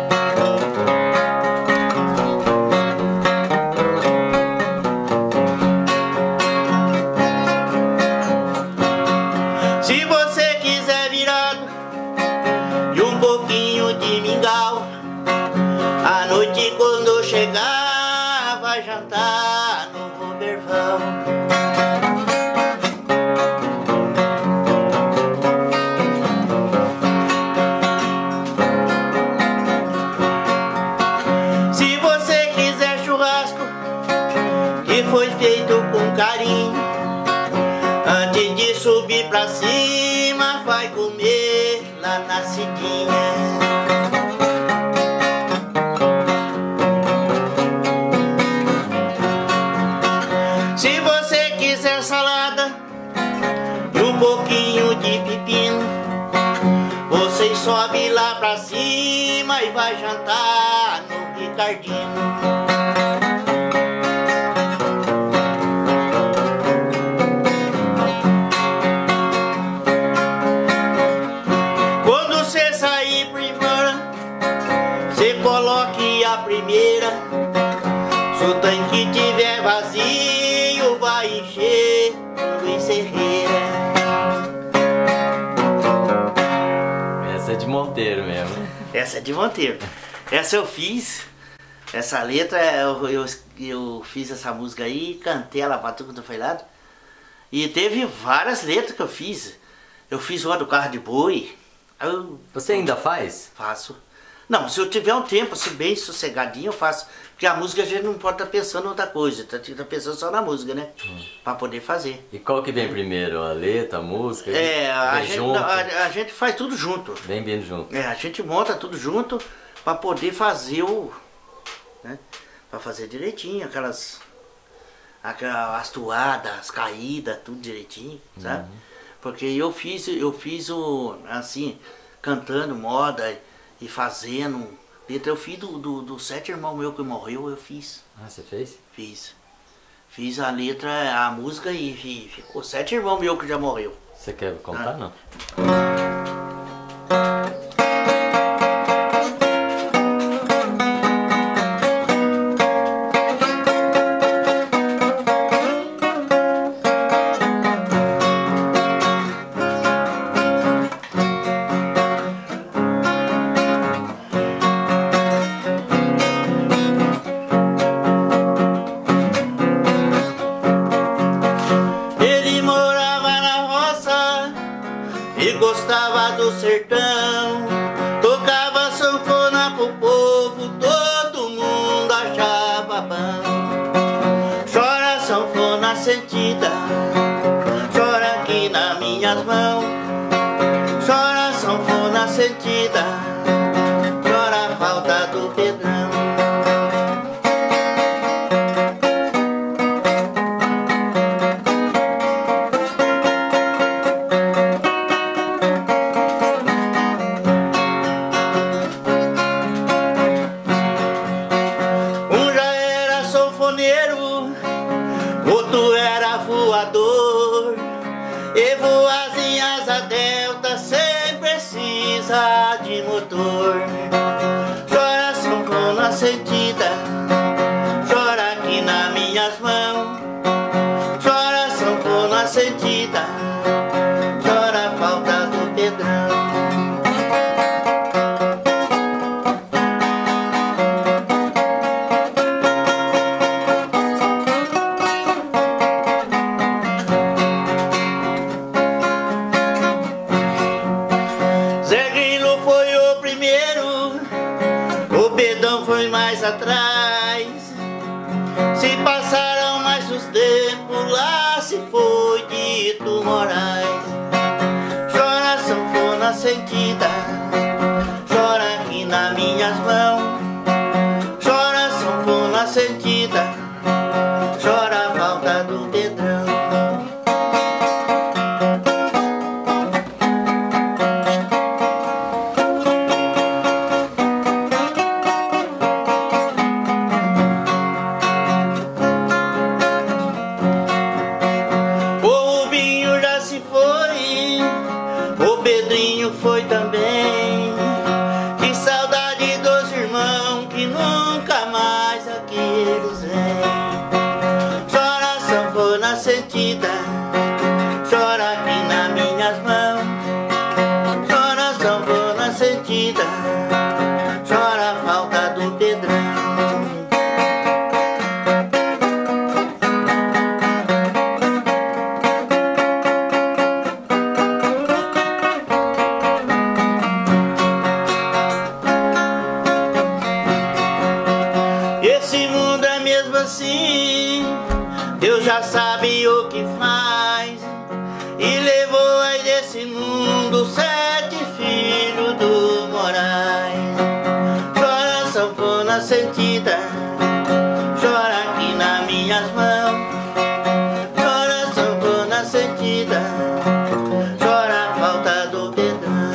Se você quiser virado e um pouquinho de mingau, à noite quando chegar, vai jantar no Roberval. Foi feito com carinho, antes de subir pra cima, vai comer lá na cidinha. Se você quiser salada e um pouquinho de pepino, você sobe lá pra cima e vai jantar no Ricardino. Coloque a primeira, se o tanque tiver vazio, vai encher Luiz Ferreira. Essa é de Monteiro mesmo. Essa é de Monteiro. Essa eu fiz, essa letra, eu, eu, eu fiz essa música aí, cantei ela pra tudo quanto foi lado. E teve várias letras que eu fiz. Eu fiz uma do carro de boi. Eu, Você ainda faz? Faço. Não, se eu tiver um tempo assim, bem sossegadinho, eu faço. Porque a música a gente não pode estar pensando em outra coisa, tá, tá pensando só na música, né? Hum. Pra poder fazer. E qual que vem primeiro? A letra, a música? É, a vem gente, junto? A, a gente faz tudo junto. Vem vindo junto. É, a gente monta tudo junto pra poder fazer o... Né? Pra fazer direitinho, aquelas... Aquelas toadas, as caídas, tudo direitinho, sabe? Uhum. Porque eu fiz, eu fiz o... Assim, cantando moda... E fazendo letra, eu fiz do, do, do sete irmãos meu que morreu, eu fiz. Ah, você fez? Fiz. Fiz a letra, a música e, e ficou sete irmãos meu que já morreu. Você quer contar, ah. não? Gostava do sertão, tocava sanfona pro povo, todo mundo achava bom. Chora sanfona sentida, chora aqui nas minhas mãos. Chora sanfona sentida, chora a falta do Pedrão. cantor. Chora sanfona sentida, chora aqui nas minhas mãos. Chora sanfona sentida, chora a falta do Pedrão. Zé Grilo foi o primeiro, o Pedrão foi mais atrás. Se passaram mais os tempos, lá se foi Dito Moraes. Chora sanfona sentida, chora aqui nas minhas mãos. Chora sanfona sentida, chora a falta do Pedrão. Foi também. Que saudade dos irmãos que nunca mais aqui eles vêm. Chora sanfona sentida, chora aqui nas minhas mãos. Chora sanfona sentida, chora a falta do Pedrão. Esse mundo é mesmo assim, Deus já sabe o que faz. E levou aí desse mundo sete filhos do Moraes. Chora sanfona sentida, chora aqui nas minhas mãos. Chora sanfona sentida, chora a falta do Pedrão.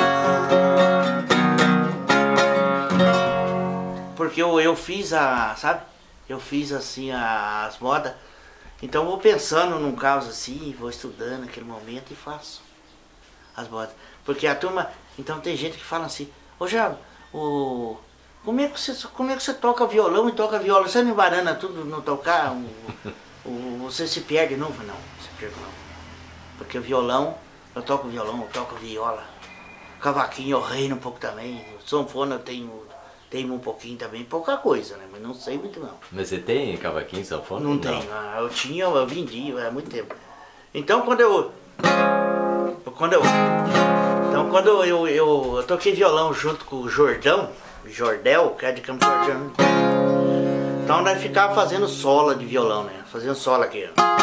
Porque eu, eu fiz a, sabe? Eu fiz assim a, as modas. Então eu vou pensando num caso assim, vou estudando naquele momento e faço as modas. Porque a turma, então tem gente que fala assim, ô já, o, como, é que você, como é que você toca violão e toca viola? Você não embarana tudo não tocar? O, o, você se perde? Não, não, se perde não. Porque o violão, eu toco violão, eu toco viola. Cavaquinho eu reino um pouco também. Sanfona eu tenho... Tenho um pouquinho também, pouca coisa, né? Mas não sei muito não. Mas você tem cavaquinho, sanfona? Não, não tenho. Ah, eu tinha, eu vendi há muito tempo. Então quando eu... Quando eu... Então quando eu, eu, eu, eu toquei violão junto com o Jordão, Jordel, que é de Campo Jordão. Então nós ficava fazendo sola de violão, né? Fazendo sola aqui, ó.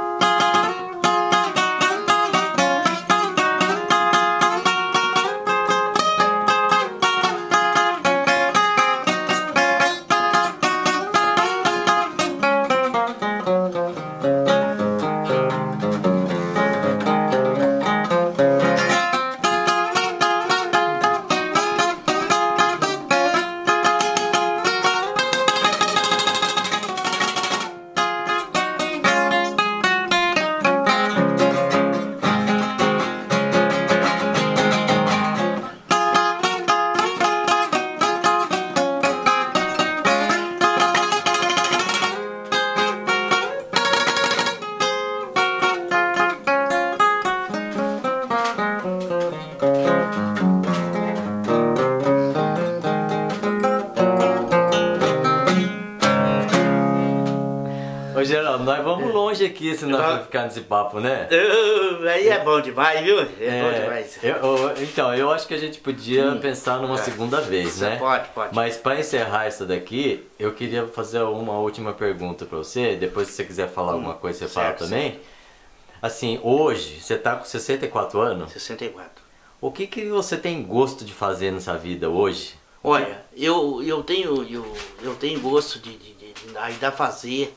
Ô Geraldo, nós vamos longe aqui, senão nós vamos ficar nesse papo, né? Uh, aí é bom demais, viu? É, É, bom demais. eu- eu- então, eu acho que a gente podia Hum. pensar numa É. segunda vez, Isso, né? pode, pode. Mas para encerrar isso daqui, eu queria fazer uma última pergunta para você. Depois, se você quiser falar alguma coisa, você fala certo, também. Assim, hoje, você tá com sessenta e quatro anos. sessenta e quatro. O que que você tem gosto de fazer nessa vida hoje? Olha, eu, eu, tenho, eu, eu tenho gosto de, de, de, de ainda fazer.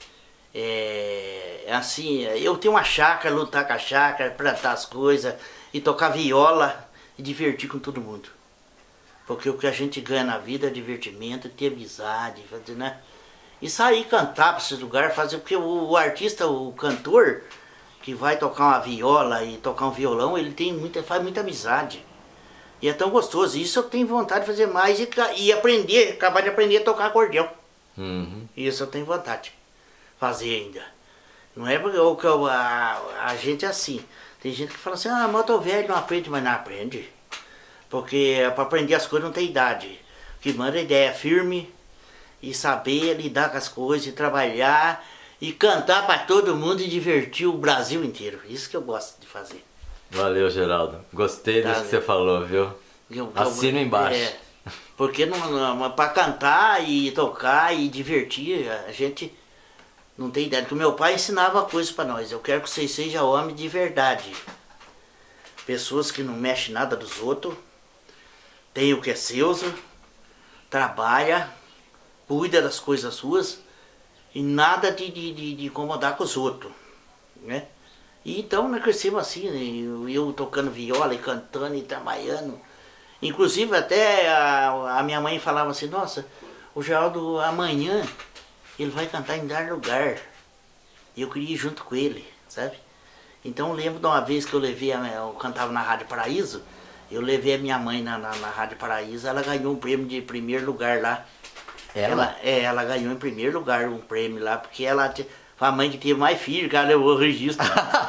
É, assim, eu tenho uma chácara, lutar com a chácara, plantar as coisas e tocar viola e divertir com todo mundo. Porque o que a gente ganha na vida é divertimento, ter amizade, fazer, né? E sair cantar para esses lugares, fazer, porque o, o artista, o cantor que vai tocar uma viola e tocar um violão, ele tem muita, faz muita amizade. E é tão gostoso. Isso eu tenho vontade de fazer mais e, e aprender, acabar de aprender a tocar acordeão. Uhum. Isso eu tenho vontade de fazer ainda. Não é porque eu, eu, a, a gente é assim. Tem gente que fala assim, ah, mas eu tô velho, não aprende, mas não aprende. Porque para aprender as coisas não tem idade. O que manda é ideia firme e saber lidar com as coisas, e trabalhar e cantar para todo mundo e divertir o Brasil inteiro. Isso que eu gosto de fazer. Valeu, Geraldo. Gostei Tá, disso que você falou, viu? Eu, eu, Assino embaixo. É, porque não, não, para cantar e tocar e divertir, a gente não tem ideia. Porque o meu pai ensinava coisas para nós. Eu quero que vocês sejam homens de verdade. Pessoas que não mexem nada dos outros, tem o que é seu, trabalha, cuida das coisas suas e nada de, de, de, de incomodar com os outros, né? E então nós crescemos assim, né? eu, eu tocando viola e cantando e trabalhando. Inclusive até a, a minha mãe falava assim, nossa, o Geraldo amanhã ele vai cantar em dar lugar. E eu queria ir junto com ele, sabe? Então eu lembro de uma vez que eu levei, a, eu cantava na Rádio Paraíso, eu levei a minha mãe na, na, na Rádio Paraíso, ela ganhou um prêmio de primeiro lugar lá. Ela? Ela, é, ela ganhou em primeiro lugar um prêmio lá, porque ela foi a mãe que teve mais filhos, que ela levou o registro.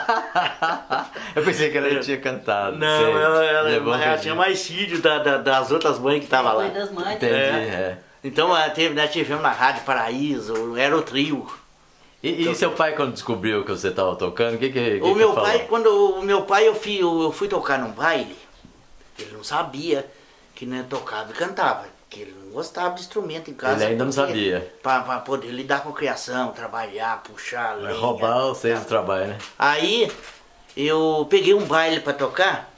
Eu pensei que ela tinha cantado. Não, sei. ela, ela, Levou ela, o ela registro. tinha mais filhos da, da, das outras mães que estavam lá. Foi das mães. Entendi, É. é. Então ela teve, nós tivemos na Rádio Paraíso, era o trio. E, e seu pai quando descobriu que você estava tocando, o que que, que O que meu falou? pai, quando o meu pai, eu fui, eu fui tocar num baile, ele não sabia que nem tocava e cantava, que ele não gostava de instrumento em casa. Ele ainda não porque- sabia. Pra, pra poder lidar com a criação, trabalhar, puxar Vai lenha. roubar vocês do trabalho, né? Aí eu peguei um baile pra tocar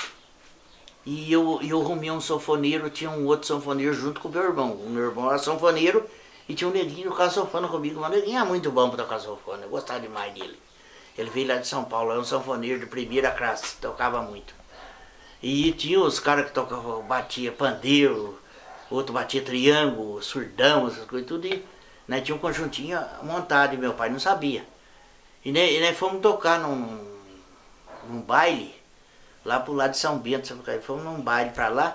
e eu, eu arrumei um sanfoneiro, tinha um outro sanfoneiro junto com o meu irmão. O meu irmão era sanfoneiro e tinha um neguinho tocando sanfona comigo. Mas o neguinho é muito bom pra tocar sanfona, eu gostava demais dele. Ele veio lá de São Paulo, é um sanfoneiro de primeira classe, tocava muito. E tinha os caras que tocavam, batia pandeiro, outro batia triângulo, surdão, essas coisas tudo. E né, tinha um conjuntinho montado e meu pai não sabia. E nós, e nós fomos tocar num, num baile, lá pro lado de São Bento, sabe? Fomos num baile pra lá.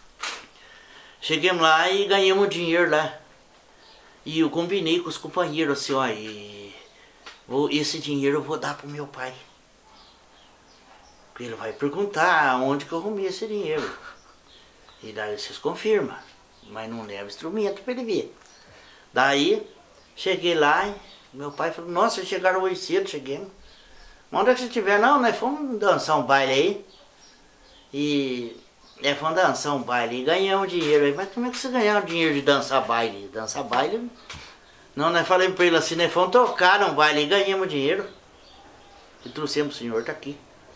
Chegamos lá e ganhamos dinheiro lá. E eu combinei com os companheiros assim, ó, e vou, esse dinheiro eu vou dar pro meu pai. Porque ele vai perguntar onde que eu arrumei esse dinheiro. E daí vocês confirmam, mas não leva instrumento pra ele ver. Daí, cheguei lá, e meu pai falou, nossa, vocês chegaram hoje cedo, cheguemos. Mas onde é que você estiver? Não, nós fomos dançar um baile aí. E nós fomos dançar um baile e ganhamos dinheiro aí. Mas como é que você ganhava dinheiro de dançar baile? Dançar baile? Não, nós falamos pra ele assim, nós fomos tocar um baile e ganhamos dinheiro. E trouxemos o senhor, tá aqui.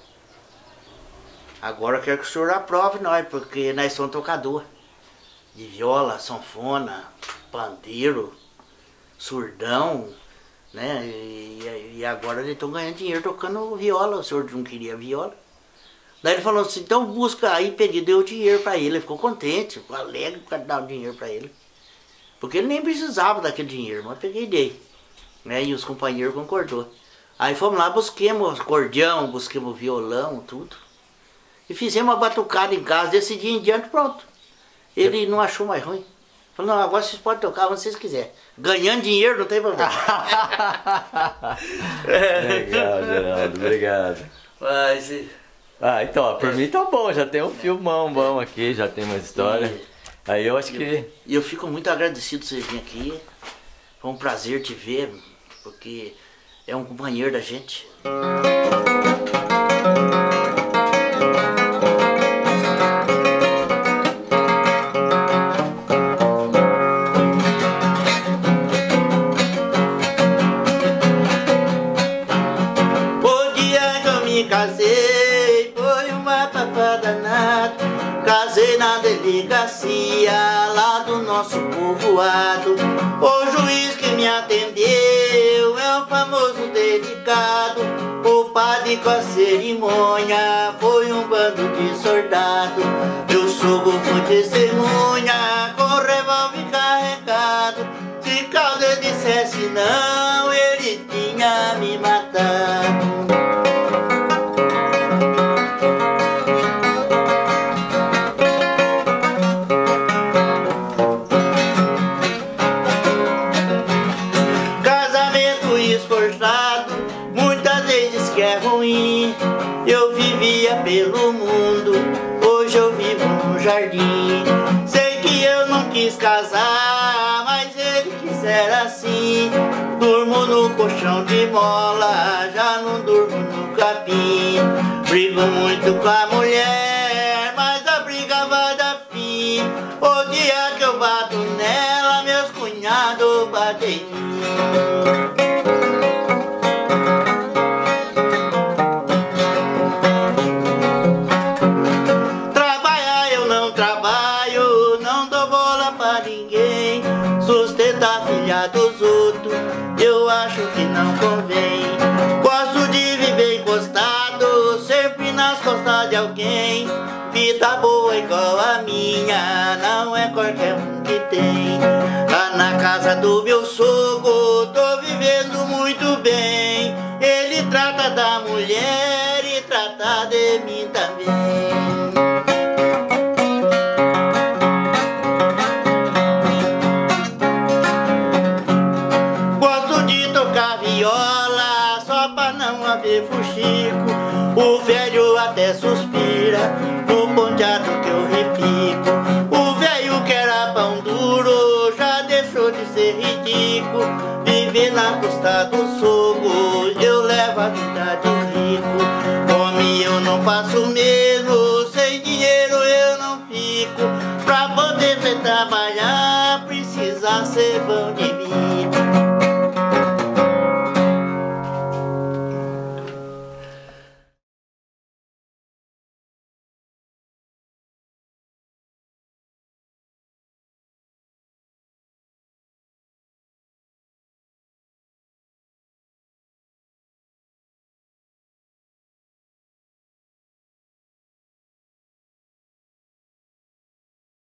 Agora eu quero que o senhor aprove nós, porque nós somos tocador. De viola, sanfona, pandeiro, surdão, né? E, e agora eles estão ganhando dinheiro tocando viola, o senhor não queria viola. Daí ele falou assim, então busca aí, peguei, deu o dinheiro pra ele, ele ficou contente, ficou alegre por causa de dar o dinheiro pra ele. Porque ele nem precisava daquele dinheiro, mas peguei e dei. Né? E os companheiros concordou. Aí fomos lá, busquemos acordeão, busquemos violão, tudo. E fizemos uma batucada em casa, desse dia em diante, pronto. Ele não achou mais ruim. Falou, não, agora vocês podem tocar onde vocês quiserem. Ganhando dinheiro, não tem problema. Legal, Geraldo, obrigado. Mas, Ah, então, ó, por mim tá bom, já tem um filmão bom aqui, já tem uma história. Aí eu acho que... E eu fico muito agradecido por você vir aqui. Foi um prazer te ver, porque é um companheiro da gente. O dia que eu me casei foi uma papada nada. Casei na delegacia lá do nosso povoado. O juiz que me atendeu é um famoso dedicado. O padre com a cerimônia foi um bando de soldado. Meu sogro foi testemunha com revólver carregado. Se caso ele dissesse não, ele tinha me matado. jardim. Sei que eu não quis casar, mas ele quiser assim. Durmo no colchão de mola, já não durmo no capim. Brigo muito com a mulher, mas a briga vai dar fim. O dia que eu bato nela, meus cunhados batem em mim. Trabalhar eu não trabalho, não dou bola pra ninguém. Sustentar a filha dos outros, eu acho que não convém. Gosto de viver encostado, sempre nas costas de alguém. Vida boa igual a minha, não é qualquer um que tem. Lá na casa do meu sogro, tô vivendo muito bem. Ele trata da mulher e trata de mim também. Viola, só pra não haver fuxico. O velho até suspira no ponteado que eu repico. O velho que era pão duro já deixou de ser ridículo. Viver na custa do sogro, eu levo a vida de rico. Come eu não passo medo,